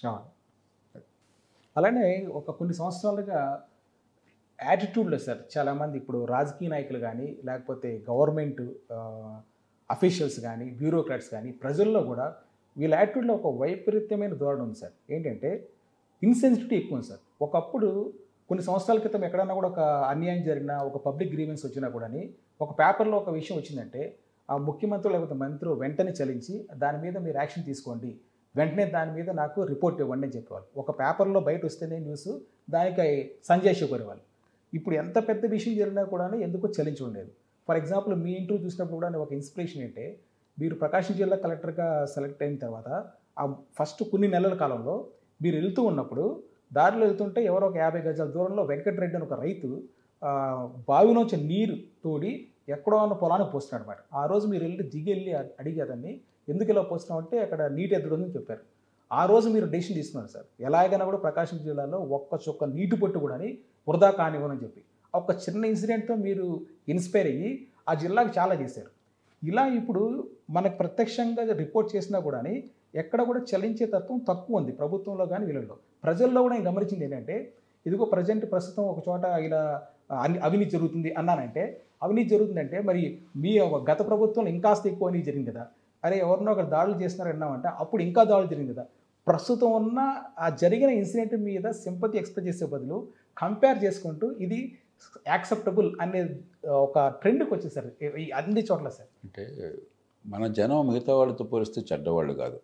అలానే ఒక కొన్ని సంవత్సరాలుగా యాటిట్యూడ్లో సార్ చాలామంది ఇప్పుడు రాజకీయ నాయకులు కానీ లేకపోతే గవర్నమెంట్ అఫీషియల్స్ కానీ బ్యూరోక్రాట్స్ కానీ ప్రజల్లో కూడా వీళ్ళ యాటిట్యూడ్లో ఒక వైపరీత్యమైన ధోరణి ఉంది సార్. ఏంటంటే ఇన్సెన్సిటివిటీ ఎక్కువ ఉంది సార్. ఒకప్పుడు కొన్ని సంవత్సరాల క్రితం ఎక్కడన్నా కూడా ఒక అన్యాయం జరిగినా, ఒక పబ్లిక్ గ్రీవెన్స్ వచ్చినా కూడా ఒక పేపర్లో ఒక విషయం వచ్చిందంటే ఆ ముఖ్యమంత్రి లేకపోతే మంత్రి వెంటనే చలించి దాని మీద మీరు యాక్షన్ తీసుకోండి, వెంటనే దాని మీద నాకు రిపోర్ట్ ఇవ్వండి అని చెప్పేవాళ్ళు. ఒక పేపర్లో బయట వస్తేనే న్యూస్ దానికి సంజయ్ శుభరేవాళ్ళు. ఇప్పుడు ఎంత పెద్ద విషయం జరిగినా కూడా ఎందుకో చలించి ఉండేది. ఫర్ ఎగ్జాంపుల్ మీ ఇంటర్వ్యూ చూసినప్పుడు కూడా ఒక ఇన్స్పిరేషన్ ఏంటంటే, మీరు ప్రకాశం జిల్లా కలెక్టర్గా సెలెక్ట్ అయిన తర్వాత ఆ ఫస్ట్ కొన్ని నెలల కాలంలో మీరు వెళ్తూ ఉన్నప్పుడు దారిలో వెళ్తుంటే ఎవరో ఒక యాభై గజాల దూరంలో వెంకటరెడ్డి అని ఒక రైతు బావిలోంచి నీరు తోడి ఎక్కడో ఉన్న పొలానికి పోస్తున్నాడు అనమాట. ఆ రోజు మీరు వెళ్ళి దిగి వెళ్ళి అడిగేదాన్ని ఎందుకు ఇలా పోస్తున్నాం అంటే అక్కడ నీటి ఎద్దడు ఉందని చెప్పారు. ఆ రోజు మీరు డెసిషన్ తీసుకున్నారు సార్, ఎలాగైనా కూడా ప్రకాశం జిల్లాలో ఒక్క చొక్క నీటి పొట్టు కూడా వృధా కానివ్వనని చెప్పి. ఒక చిన్న ఇన్సిడెంట్తో మీరు ఇన్స్పైర్ అయ్యి ఆ జిల్లాకు చాలా చేశారు. ఇలా ఇప్పుడు మనకు ప్రత్యక్షంగా రిపోర్ట్ చేసినా కూడా ఎక్కడ కూడా చలించే తత్వం తక్కువ ఉంది ప్రభుత్వంలో కానీ వీళ్ళల్లో. ప్రజల్లో కూడా నేను గమనించింది ఏంటంటే, ఇదిగో ప్రజెంట్ ప్రస్తుతం ఒక చోట ఇలా అవినీతి జరుగుతుంది అన్నానంటే, అవినీతి జరుగుతుందంటే మరి మీ గత ప్రభుత్వంలో ఇంకాస్త ఎక్కువ అవినీతి జరిగింది కదా, అరే ఎవరినో ఒకరు దాడులు చేస్తున్నారు అన్నామంటే అప్పుడు ఇంకా దాడులు జరిగింది కదా. ప్రస్తుతం ఉన్న ఆ జరిగిన ఇన్సిడెంట్ మీద సింపతి ఎక్స్ప్రెస్ చేసే బదులు కంపేర్ చేసుకుంటూ ఇది యాక్సెప్టబుల్ అనే ఒక ట్రెండ్కి వచ్చేసారు ఈ అన్ని చోట్ల సార్. అంటే మన జనం మిగతా వాళ్ళతో పోలిస్తే చెడ్డవాళ్ళు కాదు.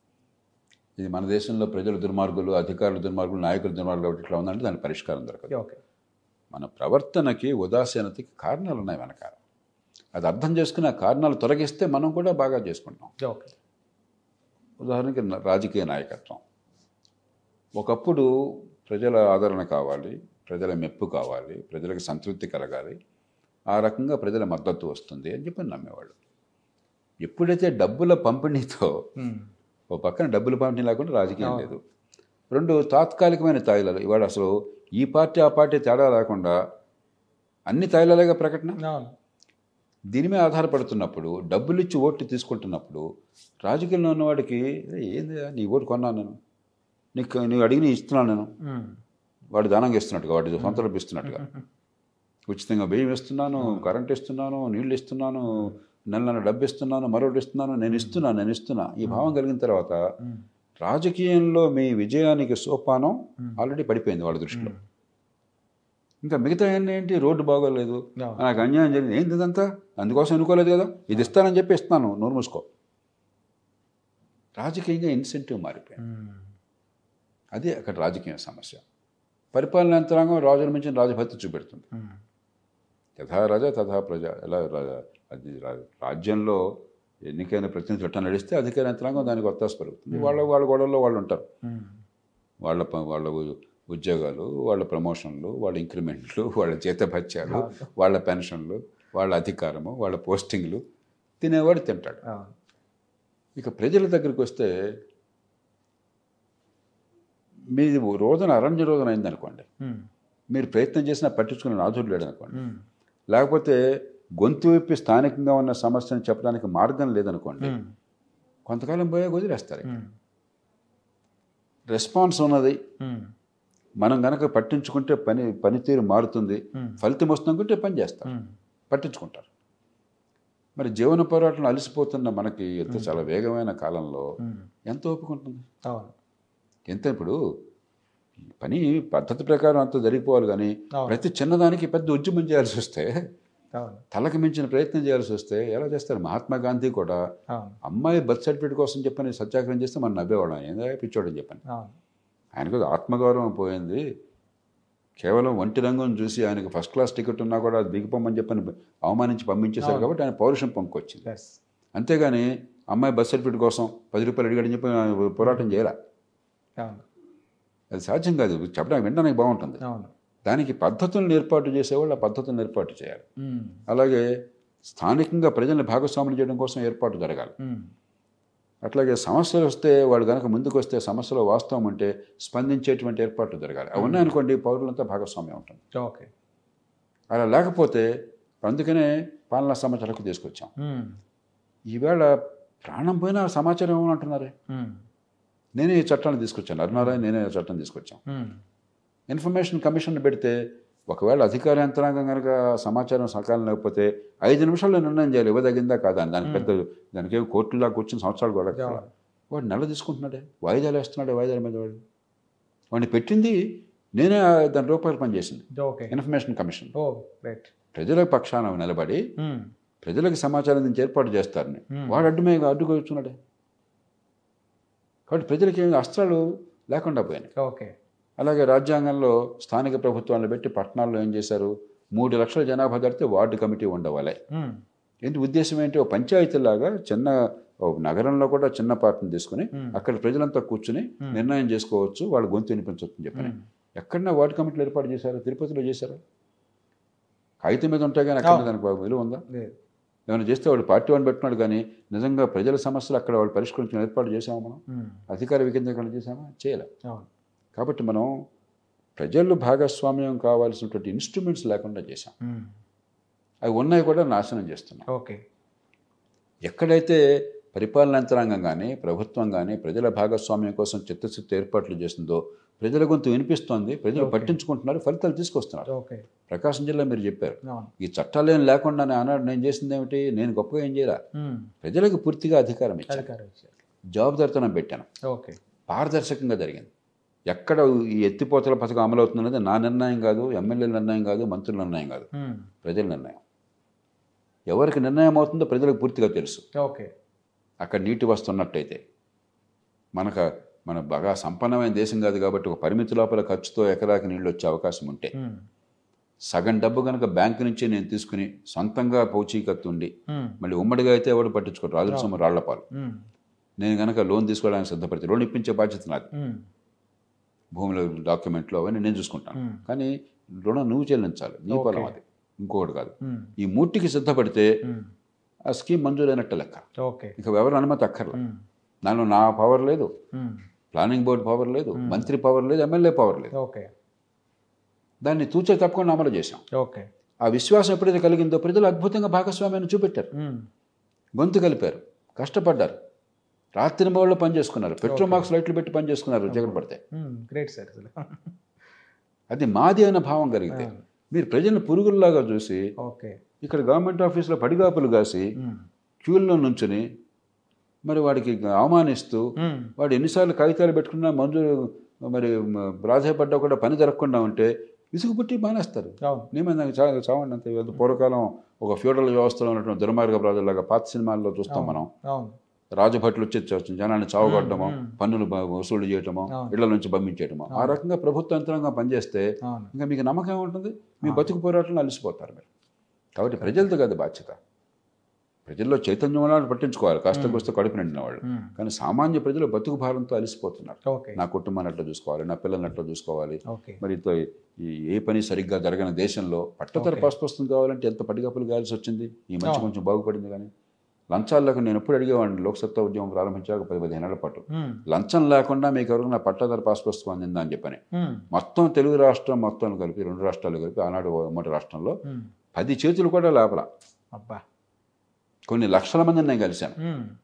ఇది మన దేశంలో ప్రజలు దుర్మార్గులు, అధికారులు దుర్మార్గులు, నాయకులు దుర్మార్గులు కాబట్టి ఇట్లా ఉందంటే దానికి పరిష్కారం దొరకదు. ఓకే, మన ప్రవర్తనకి ఉదాసీనతకి కారణాలు ఉన్నాయి వెనకాల. అది అర్థం చేసుకుని ఆ కారణాలు తొలగిస్తే మనం కూడా బాగా చేసుకుంటాం. ఓకే, ఉదాహరణకి రాజకీయ నాయకత్వం. ఒకప్పుడు ప్రజల ఆదరణ కావాలి, ప్రజల మెప్పు కావాలి, ప్రజలకు సంతృప్తి కలగాలి, ఆ రకంగా ప్రజల మద్దతు వస్తుంది అని చెప్పి నమ్మేవాళ్ళు. ఎప్పుడైతే డబ్బుల పంపిణీతో ఓ పక్కన డబ్బుల పంపిణీ లేకుండా రాజకీయం లేదు, రెండు తాత్కాలికమైన తాయిలాలు. ఇవాళ అసలు ఈ పార్టీ ఆ పార్టీ తేడా లేకుండా అన్ని తాయిలాలుగా ప్రకటన. దీని మీద ఆధారపడుతున్నప్పుడు డబ్బులు ఇచ్చి ఓట్లు తీసుకుంటున్నప్పుడు రాజకీయంలో ఉన్నవాడికి ఏంది నీ ఓటు కొన్నాను నేను నీకు నీవు అడిగి ఇస్తున్నాను నేను వాడు దానంగా ఇస్తున్నట్టుగా వాడి సొంత డబ్బు ఇస్తున్నట్టుగా ఉచితంగా బియ్యం ఇస్తున్నాను కరెంట్ ఇస్తున్నాను నీళ్ళు ఇస్తున్నాను నెల నెల డబ్బు ఇస్తున్నాను మరొకటి ఇస్తున్నాను నేను ఇస్తున్నాను నేను ఇస్తున్నా ఈ భావం కలిగిన తర్వాత రాజకీయంలో మీ విజయానికి సోపానం ఆల్రెడీ పడిపోయింది వాళ్ళ దృష్టిలో. ఇంకా మిగతా ఏంటి రోడ్డు బాగోలేదు నాకు అన్యాయం జరిగింది ఏంటి ఇదంతా అందుకోసం అనుకోలేదు కదా ఇది ఇస్తానని చెప్పి ఇస్తున్నాను నోరు మూసుకో. రాజకీయంగా ఇన్సెంటివ్ మారిపోయింది. అది అక్కడ రాజకీయ సమస్య. పరిపాలన యంత్రాంగం రాజుల మించిన రాజభక్తి చూపెడుతుంది. యథా రాజా తథా ప్రజ ఎలా అది రాజ్యంలో ఎన్నికైన ప్రతినిధి చట్టం నడిస్తే అధికార యంత్రాంగం దానికి ఒత్తాస పెరుగుతుంది. వాళ్ళ వాళ్ళ గొడవల్లో వాళ్ళు ఉంటారు. వాళ్ళ వాళ్ళ ఉద్యోగాలు వాళ్ళ ప్రమోషన్లు వాళ్ళ ఇంక్రిమెంట్లు వాళ్ళ జీతభత్యాలు వాళ్ళ పెన్షన్లు వాళ్ళ అధికారము వాళ్ళ పోస్టింగ్లు తినేవాడు తింటాడు. ఇక ప్రజల దగ్గరికి వస్తే మీది రోజున అరణ్య రోజున అయిందనుకోండి మీరు ప్రయత్నం చేసినా పట్టించుకునే నాథుడు లేడనుకోండి లేకపోతే గొంతు విప్పి స్థానికంగా ఉన్న సమస్యను చెప్పడానికి మార్గం లేదనుకోండి కొంతకాలం పోయే వదిలేస్తారు. రెస్పాన్స్ ఉన్నది మనం కనుక పట్టించుకుంటే పని పనితీరు మారుతుంది ఫలితం వస్తుందనుకుంటే పని చేస్తారు పట్టించుకుంటారు. మరి జీవన పోరాటం అలసిపోతున్న మనకి ఎంత చాలా వేగమైన కాలంలో ఎంత ఓపిక ఉంటుంది ఎంత ఇప్పుడు పని పద్ధతి ప్రకారం అంతా జరిగిపోవాలి కానీ ప్రతి చిన్నదానికి పెద్ద ఉద్యమం చేయాల్సి వస్తే తలకు మించిన ప్రయత్నం చేయాల్సి వస్తే ఎలా చేస్తారు. మహాత్మా గాంధీ కూడా అమ్మాయి బర్త్ సర్టిఫికేట్ కోసం చెప్పని సత్యాగ్రహం చేస్తే మనం నవ్వేవాళ్ళం ఏందా పిచ్చోడని చెప్పని. ఆయనకు ఆత్మగౌరవం పోయింది. కేవలం ఒంటి రంగం చూసి ఆయనకు ఫస్ట్ క్లాస్ టికెట్ ఉన్నా కూడా అది దిగిపోమని చెప్పని అవమానించి పంపించేశారు కాబట్టి ఆయన పౌరుషం పొంకొచ్చింది. అంతేగాని అమ్మాయి బర్త్ సర్టిఫికేట్ కోసం పది రూపాయలు అడిగాడని చెప్పి పోరాటం చేయాల అది సాధ్యం కాదు. చెప్పడానికి వినడానికి బాగుంటుంది. దానికి పద్ధతులను ఏర్పాటు చేసేవాళ్ళు ఆ పద్ధతులను ఏర్పాటు చేయాలి. అలాగే స్థానికంగా ప్రజల్ని భాగస్వామ్యం చేయడం కోసం ఏర్పాటు జరగాలి. అట్లాగే సమస్యలు వస్తే వాళ్ళు కనుక ముందుకు వస్తే సమస్యలో వాస్తవం ఉంటే స్పందించేటువంటి ఏర్పాట్లు జరగాలి. అవి ఉన్నాయనుకోండి పౌరులంతా భాగస్వామ్యం ఉంటుంది. ఓకే అలా లేకపోతే అందుకనే పాలనా సమాచారాలకు తీసుకొచ్చాం. ఈవేళ ప్రాణం పోయినా సమాచారం ఏమని అంటున్నారే నేనే ఈ చట్టాన్ని తీసుకొచ్చాను అరుణారాయణ నేనే చట్టం తీసుకొచ్చాం. ఇన్ఫర్మేషన్ కమిషన్ పెడితే ఒకవేళ అధికార యంత్రాంగం కనుక సమాచారం సకాలం లేకపోతే ఐదు నిమిషాల్లో నిర్ణయం చేయాలి ఇవ్వదగిందా కాదా అని. దానికి పెద్ద దానికి ఏమి కోర్టులా కూర్చొని సంవత్సరాలు కూడా వాడు నెల తీసుకుంటున్నాడే వాయిదాలు వేస్తున్నాడే వాయిదాల మీద వాడు వాడిని పెట్టింది నేనే దాని రూపాయలు పనిచేసింది ఇన్ఫర్మేషన్ కమిషన్. ప్రజల పక్షాన నిలబడి ప్రజలకు సమాచారం నుంచి ఏర్పాటు చేస్తారని వాడు అడ్డుమే అడ్డుకు కూర్చున్నాడే. కాబట్టి ప్రజలకి ఏమి అస్త్రాలు లేకుండా పోయాయి. ఓకే అలాగే రాజ్యాంగంలో స్థానిక ప్రభుత్వాలను పెట్టి పట్టణాల్లో ఏం చేశారు మూడు లక్షల జనాభా దాటితే వార్డు కమిటీ ఉండవాలి. ఏంటి ఉద్దేశం ఏంటి ఓ పంచాయతీలాగా చిన్న నగరంలో కూడా చిన్న పార్టీని తీసుకుని అక్కడ ప్రజలంతా కూర్చుని నిర్ణయం చేసుకోవచ్చు వాళ్ళు గొంతు వినిపించవచ్చు అని చెప్పని ఎక్కడన్నా వార్డు కమిటీలు ఏర్పాటు చేశారు. తిరుపతిలో చేశారు. కాగితం మీద ఉంటాయి కానీ అక్కడ దానికి విలువ ఉందా ఏమైనా చేస్తే వాడు పార్టీ వాడిని పెట్టుకున్నాడు కానీ నిజంగా ప్రజల సమస్యలు అక్కడ వాళ్ళు పరిష్కరించిన ఏర్పాటు చేసామా మనం అధికార వికేంద్రీకరణ చేసామా చేయలే. కాబట్టి మనం ప్రజలు భాగస్వామ్యం కావాల్సినటువంటి ఇన్స్ట్రుమెంట్స్ లేకుండా చేశాం. అవి ఉన్నాయి కూడా నాశనం చేస్తున్నాం. ఓకే ఎక్కడైతే పరిపాలన యంత్రాంగం కానీ ప్రభుత్వం కానీ ప్రజల భాగస్వామ్యం కోసం చిత్తశుద్ధి ఏర్పాట్లు చేసిందో ప్రజల గొంతు వినిపిస్తోంది ప్రజలు పట్టించుకుంటున్నారు ఫలితాలు తీసుకొస్తున్నారు. ప్రకాశం జిల్లా మీరు చెప్పారు ఈ చట్టాలు ఏం లేకుండా ఆనాడు నేను చేసింది ఏమిటి నేను గొప్పగా ఏం చేయాల ప్రజలకు పూర్తిగా అధికారం ఇచ్చాను జవాబుదారితనం పెట్టాను. పారదర్శకంగా జరిగింది. ఎక్కడ ఈ ఎత్తిపోతల పథకం అమలు అవుతుందనేది నా నిర్ణయం కాదు ఎమ్మెల్యేల నిర్ణయం కాదు మంత్రుల నిర్ణయం కాదు ప్రజల నిర్ణయం. ఎవరికి నిర్ణయం అవుతుందో ప్రజలకు పూర్తిగా తెలుసు. ఓకే అక్కడ నీటి వస్తున్నట్టయితే మనకు మన బాగా సంపన్నమైన దేశం కాదు కాబట్టి ఒక పరిమితి లోపల ఖర్చుతో ఎకరాకి నీళ్ళు వచ్చే అవకాశం ఉంటే సగం డబ్బు కనుక బ్యాంకు నుంచి నేను తీసుకుని సొంతంగా పౌచీకత్తు ఉండి మళ్ళీ ఉమ్మడిగా అయితే ఎవడు పట్టించుకోరు రాజుల సొమ్ము రాళ్లపాలు నేను కనుక లోన్ తీసుకోవడానికి సిద్ధపడితే లోన్ ఇప్పించే బాధ్యత నాది భూముల డాక్యుమెంట్లు అవన్నీ నేను చూసుకుంటాను కానీ రుణం నువ్వు చెల్లించాలి నీ పొలం అది ఇంకొకటి కాదు. ఈ మూర్తికి సిద్ధపడితే ఆ స్కీమ్ మంజూరైనట్టు లెక్క. ఇక ఎవరు అనుమతి అక్కర్లా. దానిలో నా పవర్ లేదు ప్లానింగ్ బోర్డు పవర్ లేదు మంత్రి పవర్ లేదు ఎమ్మెల్యే పవర్ లేదు. దాన్ని తూచే తప్పకుండా అమలు చేశాం. ఆ విశ్వాసం ఎప్పుడైతే కలిగిందో ప్రజలు అద్భుతంగా భాగస్వామ్యాన్ని చూపెట్టారు, గొంతు కలిపారు, కష్టపడ్డారు, రాత్రి మూలలో పని చేసుకున్నారు, పెట్రోల్ మార్క్స్ లైట్లు పెట్టి పని చేసుకున్నారు జగన్ పడితే. గ్రేట్ సార్ అసలు. అది మాది అన్న భావం కలిగితే మీరు ప్రజలను పురుగుల్లాగా చూసి ఓకే ఇక్కడ గవర్నమెంట్ ఆఫీస్లో పడిగాపులు కాసి క్యూల్లో నుంచుని మరి వాడికి అవమానిస్తూ వాడు ఎన్నిసార్లు కాగితాలు పెట్టుకున్నా మంజూరు మరి ప్రాధాయపడ్డా కూడా పని జరగకుండా ఉంటే విసుగు పుట్టి మానేస్తారు. నేమైనా చా చావండి అంతే. పూర్వకాలం ఒక ఫ్యూడల్ వ్యవస్థలో ఉన్నటువంటి దుర్మార్గ ప్రజలాగా పాత సినిమాల్లో చూస్తాం మనం. రాజభట్లు వచ్చి జనాన్ని చావగొట్టడమో, పన్నులు వసూలు చేయటమో, ఇళ్ల నుంచి పంపించేయటమో, ఆ రకంగా ప్రభుత్వ యంత్రాంగం పనిచేస్తే ఇంకా మీకు నమ్మకం ఉంటుంది, మీ బతుకు పోరాటంలో అలసిపోతారు మీరు. కాబట్టి ప్రజలతో కదా బాధ్యత. ప్రజల్లో చైతన్యం వాళ్ళు పట్టించుకోవాలి, కాస్త కోస్త కడుపు నిండిన వాళ్ళు. కానీ సామాన్య ప్రజలు బతుకు భారంతో అలసిపోతున్నారు. నా కుటుంబాన్ని అట్లా చూసుకోవాలి, నా పిల్లల్ని అట్లా చూసుకోవాలి, మరి ఈ ఏ పని సరిగ్గా జరగని దేశంలో పట్టతర పాస్పోస్తం కావాలంటే ఎంత పడిగప్పులు గాల్సి వచ్చింది. ఈ మధ్య కొంచెం బాగుపడింది. కానీ లంచాలకు నేను ఎప్పుడు అడిగేవాడిని, లోక్సత్తా ఉద్యమం ప్రారంభించాక పది పదిహేనేళ్ల పాటు లంచం లేకుండా మీకు ఎవరు నా పట్టతర పాస్పోస్తం అందిందా అని చెప్పని మొత్తం తెలుగు రాష్ట్రం మొత్తం కలిపి రెండు రాష్ట్రాలు కలిపి ఆనాడు ఉమ్మడి రాష్ట్రంలో పది చేతులు కూడా లోపల అబ్బా కొన్ని లక్షల మందిని నేను కలిశాను.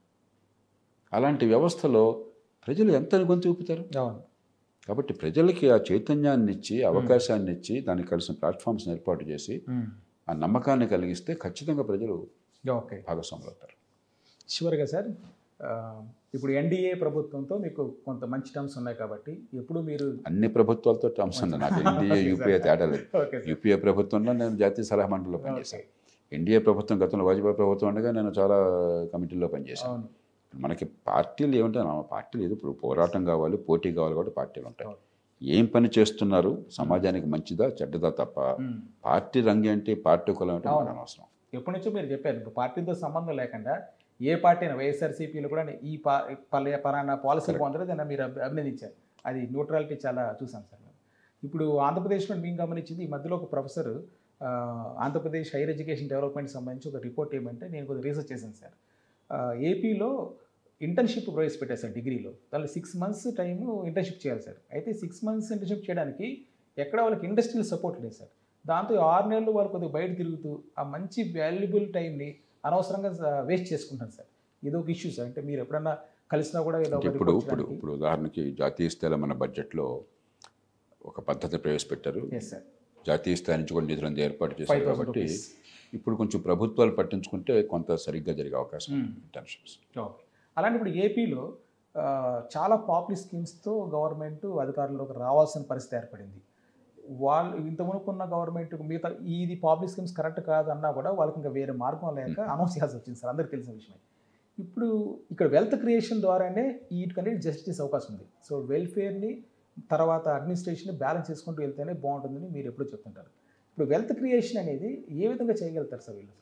అలాంటి వ్యవస్థలో ప్రజలు ఎంత గొంతు చూపుతారు. కాబట్టి ప్రజలకి ఆ చైతన్యాన్ని ఇచ్చి, అవకాశాన్ని ఇచ్చి, దానికి కలిసిన ప్లాట్ఫామ్స్ ఏర్పాటు చేసి ఆ నమ్మకాన్ని కలిగిస్తే ఖచ్చితంగా ప్రజలు ఓకే భాగస్వాములు అవుతారు. చివరిగా సార్, ఇప్పుడు ఎన్డీఏ ప్రభుత్వంతో మీకు కొంత మంచి టర్మ్స్ ఉన్నాయి కాబట్టి ఎప్పుడు మీరు అన్ని ప్రభుత్వాలతో టర్మ్స్ ఉన్నాయి. నాకు ఎన్డీఏ యూపీఏ తేడా లేదు. యూపీఏ ప్రభుత్వంలో నేను జాతీయ సలహా మండలిలో పనిచేశాను. ఎన్డీఏ ప్రభుత్వం గతంలో వాజ్పేయి ప్రభుత్వం ఉండగా నేను చాలా కమిటీల్లో పనిచేశాను. మనకి పార్టీలు ఏమంటే పార్టీలు ఏదో ఇప్పుడు పోరాటం కావాలి, పోటీ కావాలి కాబట్టి పార్టీలు ఉంటాయి. ఏం పని చేస్తున్నారు, సమాజానికి మంచిదా చెడ్డదా తప్ప పార్టీ రంగు ఏంటి, పార్టీ కులం అంటే మనకు అనవసరం. ఎప్పటి నుంచో మీరు చెప్పారు, ఇప్పుడు పార్టీతో సంబంధం లేకుండా ఏ పార్టీ అయినా వైఎస్ఆర్సీపీలో కూడా ఈ పా పలానా పాలసీ బాగుంటుందో దాన్ని మీరు అభినందించారు. అది న్యూట్రాలిటీ చాలా చూసాను సార్. ఇప్పుడు ఆంధ్రప్రదేశ్లో మేము గమనించింది, ఈ మధ్యలో ఒక professor Andhra Pradesh higher education development సంబంధించి ఒక రిపోర్ట్ ఏమంటే నేను కొద్దిగా రీసెర్చ్ చేశాను సార్. ఏపీలో ఇంటర్న్షిప్ ప్రవేశపెట్టారు సార్ డిగ్రీలో. దాంట్లో సిక్స్ మంత్స్ టైము ఇంటర్న్షిప్ చేయాలి సార్. అయితే సిక్స్ మంత్స్ ఇంటర్న్షిప్ చేయడానికి ఎక్కడ వాళ్ళకి ఇండస్ట్రియల్ సపోర్ట్ లేదు సార్. దాంతో ఆరు నెలలు వాళ్ళు కొద్దిగా బయట తిరుగుతూ ఆ మంచి వాల్యుబుల్ టైంని అనవసరంగా వేస్ట్ చేసుకుంటారు సార్. ఇది ఒక ఇష్యూ సార్. అంటే మీరు ఎప్పుడన్నా కలిసినా కూడా ఇప్పుడు ఇప్పుడు ఇప్పుడు ఉదాహరణకి జాతీయ స్థాయిలో మన బడ్జెట్లో ఒక పద్ధతి ప్రవేశపెట్టారు. సార్ జాతీయ స్థాయి నుంచి కూడా నిధులను ఏర్పాటు చేశారు. కాబట్టి ఇప్పుడు కొంచెం ప్రభుత్వాలు పట్టించుకుంటే కొంత సరిగ్గా జరిగే అవకాశం ఇంటర్న్షిప్స్. ఓకే. అలాంటి ఇప్పుడు ఏపీలో చాలా పాపులర్ స్కీమ్స్తో గవర్నమెంట్ అధికారులకు రావాల్సిన పరిస్థితి ఏర్పడింది. వాళ్ళు ఇంత మునుకున్న గవర్నమెంట్ మిగతా ఇది పాపులర్ స్కీమ్స్ కరెక్ట్ కాదన్నా కూడా వాళ్ళకి ఇంకా వేరే మార్గం లేక అనౌన్స్ చేయాల్సి వచ్చింది సార్. అందరికీ తెలిసిన విషయమే. ఇప్పుడు ఇక్కడ వెల్త్ క్రియేషన్ ద్వారానే వీటికనేది జస్టిస్ అవకాశం ఉంది. సో వెల్ఫేర్ని తర్వాత అడ్మినిస్ట్రేషన్ బ్యాలెన్స్ చేసుకుంటూ వెళ్తేనే బాగుంటుందని మీరు ఎప్పుడు చెప్తుంటారు. ఇప్పుడు వెల్త్ క్రియేషన్ అనేది ఏ విధంగా చేయగలుగుతారు సార్ వీళ్ళు?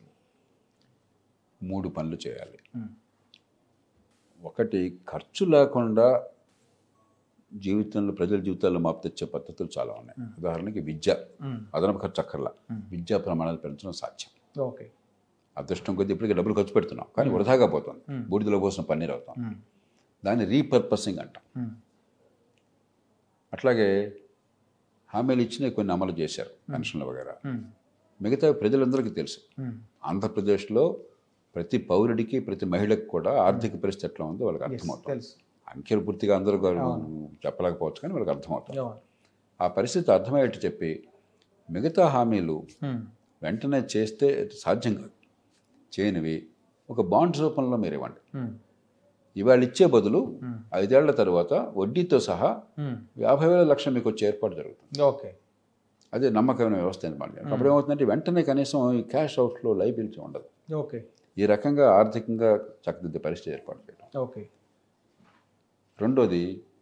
మూడు పనులు చేయాలి. ఒకటి, ఖర్చు లేకుండా జీవితంలో ప్రజల జీవితాల్లో మార్పు తెచ్చే పద్ధతులు చాలా ఉన్నాయి. ఉదాహరణకి విద్య, అదనపు ఖర్చు అక్కర్లా, విద్యా ప్రమాణాలు పెంచడం సాధ్యం. ఓకే. అదృష్టం కొద్ది ఇప్పటికీ డబ్బులు ఖర్చు పెడుతున్నాం, కానీ వృధాగా పోతుంది, బూడిదలో పోసిన పన్నీర్ అవుతాం. దాన్ని రీపర్పసింగ్ అంటాం. అట్లాగే హామీలు ఇచ్చిన కొన్ని అమలు చేశారు, పెన్షన్ల వగేరా. మిగతా ప్రజలందరికీ తెలుసు, ఆంధ్రప్రదేశ్లో ప్రతి పౌరుడికి ప్రతి మహిళకి కూడా ఆర్థిక పరిస్థితి ఎట్లా ఉందో వాళ్ళకి అర్థమవుతుంది. అంకెలు పూర్తిగా అందరూ చెప్పలేకపోవచ్చు, కానీ వాళ్ళకి అర్థమవుతుంది. ఆ పరిస్థితి అర్థమయ్యేట్టు చెప్పి మిగతా హామీలు వెంటనే చేస్తే సాధ్యం కాదు, చేయనివి ఒక బాండ్స్ రూపంలో మీరు ఇవ్వండి. ఇవాళ ఇచ్చే బదులు ఐదేళ్ల తర్వాత వడ్డీతో సహా యాభై వేల లక్షలు మీకు వచ్చే ఏర్పాటు జరుగుతుంది. ఓకే. అదే నమ్మకమైన వ్యవస్థ అనమాట. అప్పుడు ఏమవుతుందంటే వెంటనే కనీసం ఈ క్యాష్ అవుట్లో లైబిలిటీ ఉండదు. ఓకే. ఈ రకంగా ఆర్థికంగా చక్కదిద్దే పరిస్థితి ఏర్పాటు చేయడం. ఓకే. రెండోది,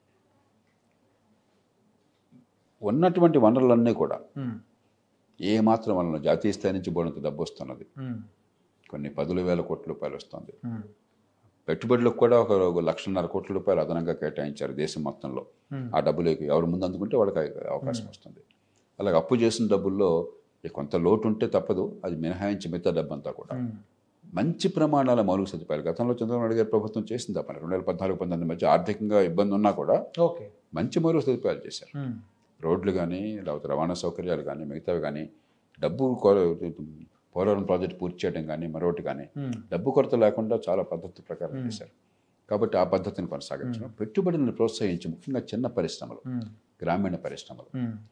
ఉన్నటువంటి వనరులన్నీ కూడా ఏ మాత్రం వలన జాతీయ స్థాయి నుంచి బోడంత డబ్బు వస్తున్నది, కొన్ని పదుల వేల కోట్ల రూపాయలు వస్తుంది. పెట్టుబడులకు కూడా ఒక లక్షన్నర కోట్ల రూపాయలు అదనంగా కేటాయించారు దేశం మొత్తంలో. ఆ డబ్బులు ఎవరు ముందు అందుకుంటే వాళ్ళకి అవకాశం వస్తుంది. అలాగే అప్పు చేసిన డబ్బుల్లో కొంత లోటు ఉంటే తప్పదు, అది మినహాయించి మిగతా డబ్బు అంతా కూడా మంచి ప్రమాణాల మౌలిక సదుపాయాలు. గతంలో చంద్రబాబు నాయుడు గారి ప్రభుత్వం చేసింది తప్పని రెండు వేల పద్నాలుగు పంతొమ్మిది మధ్య ఆర్థికంగా ఇబ్బంది ఉన్నా కూడా మంచి మౌలిక సదుపాయాలు చేశారు. రోడ్లు కానీ లేకపోతే రవాణా సౌకర్యాలు కానీ మిగతావి కానీ డబ్బు కొర పోలవరం ప్రాజెక్ట్ పూర్తి చేయడం కానీ మరొకటి కానీ డబ్బు కొరత లేకుండా చాలా పద్ధతి ప్రకారం చేశారు. కాబట్టి ఆ పద్ధతిని కొనసాగించడం, పెట్టుబడులను ప్రోత్సహించి ముఖ్యంగా చిన్న పరిశ్రమలు, గ్రామీణ పరిశ్రమలు,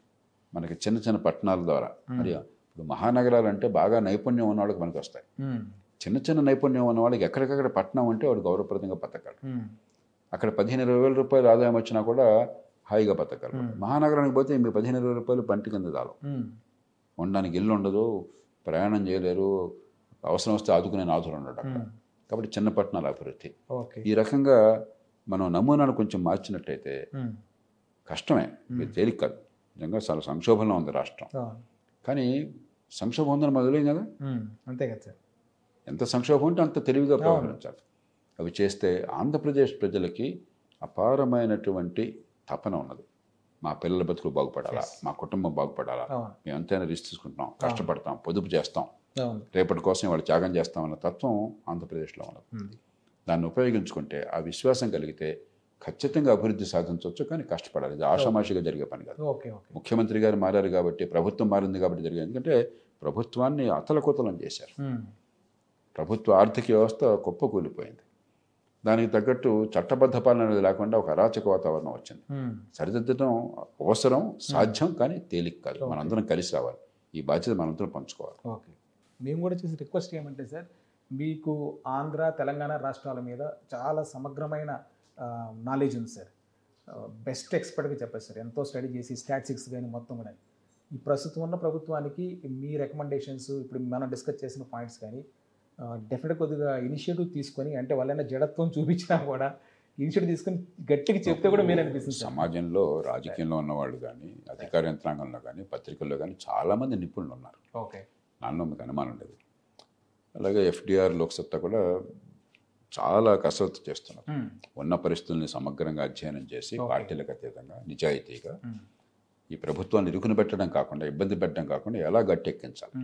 మనకి చిన్న చిన్న పట్టణాల ద్వారా, మరి ఇప్పుడు మహానగరాలు అంటే బాగా నైపుణ్యం ఉన్న వాళ్ళకి మనకు వస్తాయి. చిన్న చిన్న నైపుణ్యం ఉన్న వాళ్ళకి ఎక్కడికక్కడ పట్టణం అంటే వాడు గౌరవప్రదంగా బతకాలి. అక్కడ పదిహేను ఇరవై వేల రూపాయలు ఆదాయం వచ్చినా కూడా హాయిగా బతకాలి. మహానగరానికి పోతే మీకు పదిహేను ఇరవై రూపాయలు పంటి కింద చాలు. ఉండడానికి ఇల్లు ఉండదు, ప్రయాణం చేయలేరు, అవసరం వస్తే ఆదుకునే నాథులు ఉండడు అక్కడ. కాబట్టి చిన్న పట్టణాల అభివృద్ధి ఈ రకంగా మనం నమూనాను కొంచెం మార్చినట్టయితే కష్టమే, మీరు తేలిక కాదు. నిజంగా చాలా సంక్షోభంలో ఉంది రాష్ట్రం. కానీ సంక్షోభం ఉందని మొదలైంది కదా, అంతే కదా సార్. ఎంత సంక్షోభం ఉంటే అంత తెలివిగా వ్యవహరించాలి. అవి చేస్తే ఆంధ్రప్రదేశ్ ప్రజలకి అపారమైనటువంటి తపన ఉన్నది. మా పిల్లల బతుకులు బాగుపడాలా, మా కుటుంబం బాగుపడాలా, మేము ఎంతైనా రిస్క్ తీసుకుంటున్నాం, కష్టపడతాం, పొదుపు చేస్తాం, రేపటి కోసం వాళ్ళు త్యాగం చేస్తామన్న తత్వం ఆంధ్రప్రదేశ్లో ఉన్నది. దాన్ని ఉపయోగించుకుంటే, ఆ విశ్వాసం కలిగితే ఖచ్చితంగా అభివృద్ధి సాధించవచ్చు. కానీ కష్టపడాలి, ఇది ఆషామాషిగా జరిగే పని కాదు. ముఖ్యమంత్రి గారు మారారు కాబట్టి, ప్రభుత్వం మారింది కాబట్టి జరిగింది. ఎందుకంటే ప్రభుత్వాన్ని అతలకుతలం చేశారు. ప్రభుత్వ ఆర్థిక వ్యవస్థ కుప్పకూలిపోయింది. దానికి తగ్గట్టు చట్టబద్ధ పాలన అనేది లేకుండా ఒక అరాచక వాతావరణం వచ్చింది. సరిదిద్దడం అవసరం, సాధ్యం, కానీ తేలిక కాదు. మనందరం కలిసి రావాలి, ఈ బాధ్యత మనందరం పంచుకోవాలి. ఓకే, మేము కూడా చేసే రిక్వెస్ట్ ఏమంటే సార్, మీకు ఆంధ్ర తెలంగాణ రాష్ట్రాల మీద చాలా సమగ్రమైన నాలెడ్జ్ ఉంది సార్. బెస్ట్ ఎక్స్పర్ట్గా చెప్పారు సార్. ఎంతో స్టడీ చేసి స్టాటిస్టిక్స్ కానీ మొత్తం కూడా ఈ ప్రస్తుతం ఉన్న ప్రభుత్వానికి మీ రికమెండేషన్స్, ఇప్పుడు మనం డిస్కస్ చేసిన పాయింట్స్ కానీ డెఫినెట్గా కొద్దిగా ఇనిషియేటివ్ తీసుకొని, అంటే వాళ్ళైనా జడత్వం చూపించినా కూడా ఇనిషియేటివ్ తీసుకొని గట్టిగా చెప్తే కూడా మీరు అనిపిస్తుంది. సమాజంలో రాజకీయంలో ఉన్నవాళ్ళు కానీ, అధికార యంత్రాంగంలో కానీ, పత్రికల్లో కానీ చాలామంది నిపుణులు ఉన్నారు. ఓకే, నాన్న మీకు అనుమానం లేదు. అలాగే ఎఫ్డిఆర్ లోక్సత్తా కూడా చాలా కసరత్తు చేస్తున్నారు. ఉన్న పరిస్థితుల్ని సమగ్రంగా అధ్యయనం చేసి పార్టీలకు అతీతంగా నిజాయితీగా ఈ ప్రభుత్వాన్ని ఇరుకుని పెట్టడం కాకుండా, ఇబ్బంది పెట్టడం కాకుండా ఎలా గట్టెక్కించాలి.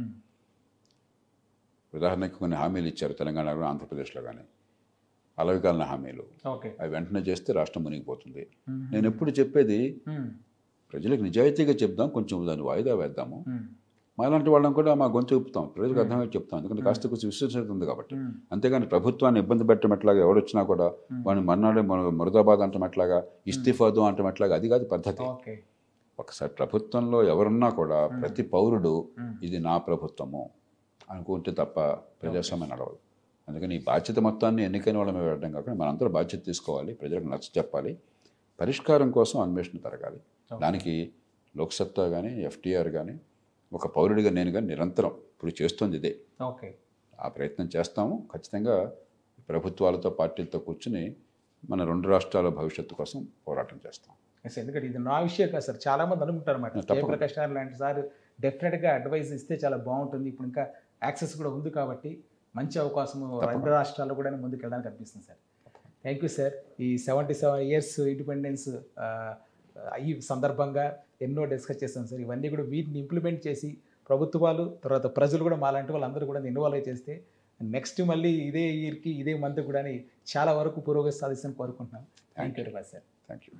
ఉదాహరణకి కొన్ని హామీలు ఇచ్చారు తెలంగాణలో, ఆంధ్రప్రదేశ్లో కానీ, అలవికాలిన హామీలు. అవి వెంటనే చేస్తే రాష్ట్రం మునిగిపోతుంది. నేను ఎప్పుడు చెప్పేది, ప్రజలకు నిజాయితీగా చెప్దాం, కొంచెం దాన్ని వాయిదా వేద్దాము. మాలాంటి వాళ్ళని కూడా మా గొంతు చెప్తాం, ప్రజలకు అర్థమై చెప్తాం. ఎందుకంటే కాస్త కొంచెం విశ్వసనీయత ఉంది కాబట్టి. అంతేగాని ప్రభుత్వాన్ని ఇబ్బంది పెట్టడం ఎట్లాగా, ఎవరొచ్చినా కూడా వాడిని మన్నాడే మురదాబాద్ అంటాం ఎట్లాగా, ఇస్తిఫాదు అంటాం ఎట్లాగా, అది కాదు పద్ధతి. ఒకసారి ప్రభుత్వంలో ఎవరున్నా కూడా ప్రతి పౌరుడు ఇది నా ప్రభుత్వము అనుకుంటే తప్ప ప్రజాస్వామ్యం నడవదు. అందుకని ఈ బాధ్యత మొత్తాన్ని ఎన్నికైన వాళ్ళ మీద పెట్టడం కాకుండా మనందరూ బాధ్యత తీసుకోవాలి, ప్రజలకు నచ్చ చెప్పాలి, పరిష్కారం కోసం అన్వేషణ జరగాలి. దానికి లోక్సత్తా కానీ, ఎఫ్టీఆర్ కానీ, ఒక పౌరుడిగా నేను కానీ నిరంతరం ఇప్పుడు చేస్తుంది ఇదే. ఓకే, ఆ ప్రయత్నం చేస్తాము. ఖచ్చితంగా ప్రభుత్వాలతో, పార్టీలతో కూర్చుని మన రెండు రాష్ట్రాల భవిష్యత్తు కోసం పోరాటం చేస్తాం. ఎందుకంటే ఇది నా విషయం కాదు సార్, చాలామంది అనుకుంటారు అన్నమాట. జయప్రకాష్ గారు లాంటి సార్ డెఫినెట్గా అడ్వైస్ ఇస్తే చాలా బాగుంటుంది. ఇప్పుడు ఇంకా యాక్సెస్ కూడా ఉంది కాబట్టి మంచి అవకాశం రెండు రాష్ట్రాల్లో కూడా ముందుకు వెళ్ళడానికి అనిపిస్తుంది సార్. Thank you sir. ఈ సెవెంటీ సెవెన్ ఇయర్స్ ఇండిపెండెన్స్ ఈ సందర్భంగా ఎన్నో డిస్కస్ చేస్తాం సార్. ఇవన్నీ కూడా వీటిని ఇంప్లిమెంట్ చేసి ప్రభుత్వాలు, తర్వాత ప్రజలు కూడా మాలాంటి వాళ్ళందరూ కూడా ఇన్వాల్వ్ చేస్తే నెక్స్ట్ మళ్ళీ ఇదే ఇయర్కి, ఇదే మంత్ కూడా చాలా వరకు పురోగతి సాధిస్తాను కోరుకుంటున్నాను. Thank you very much sir. Thank you.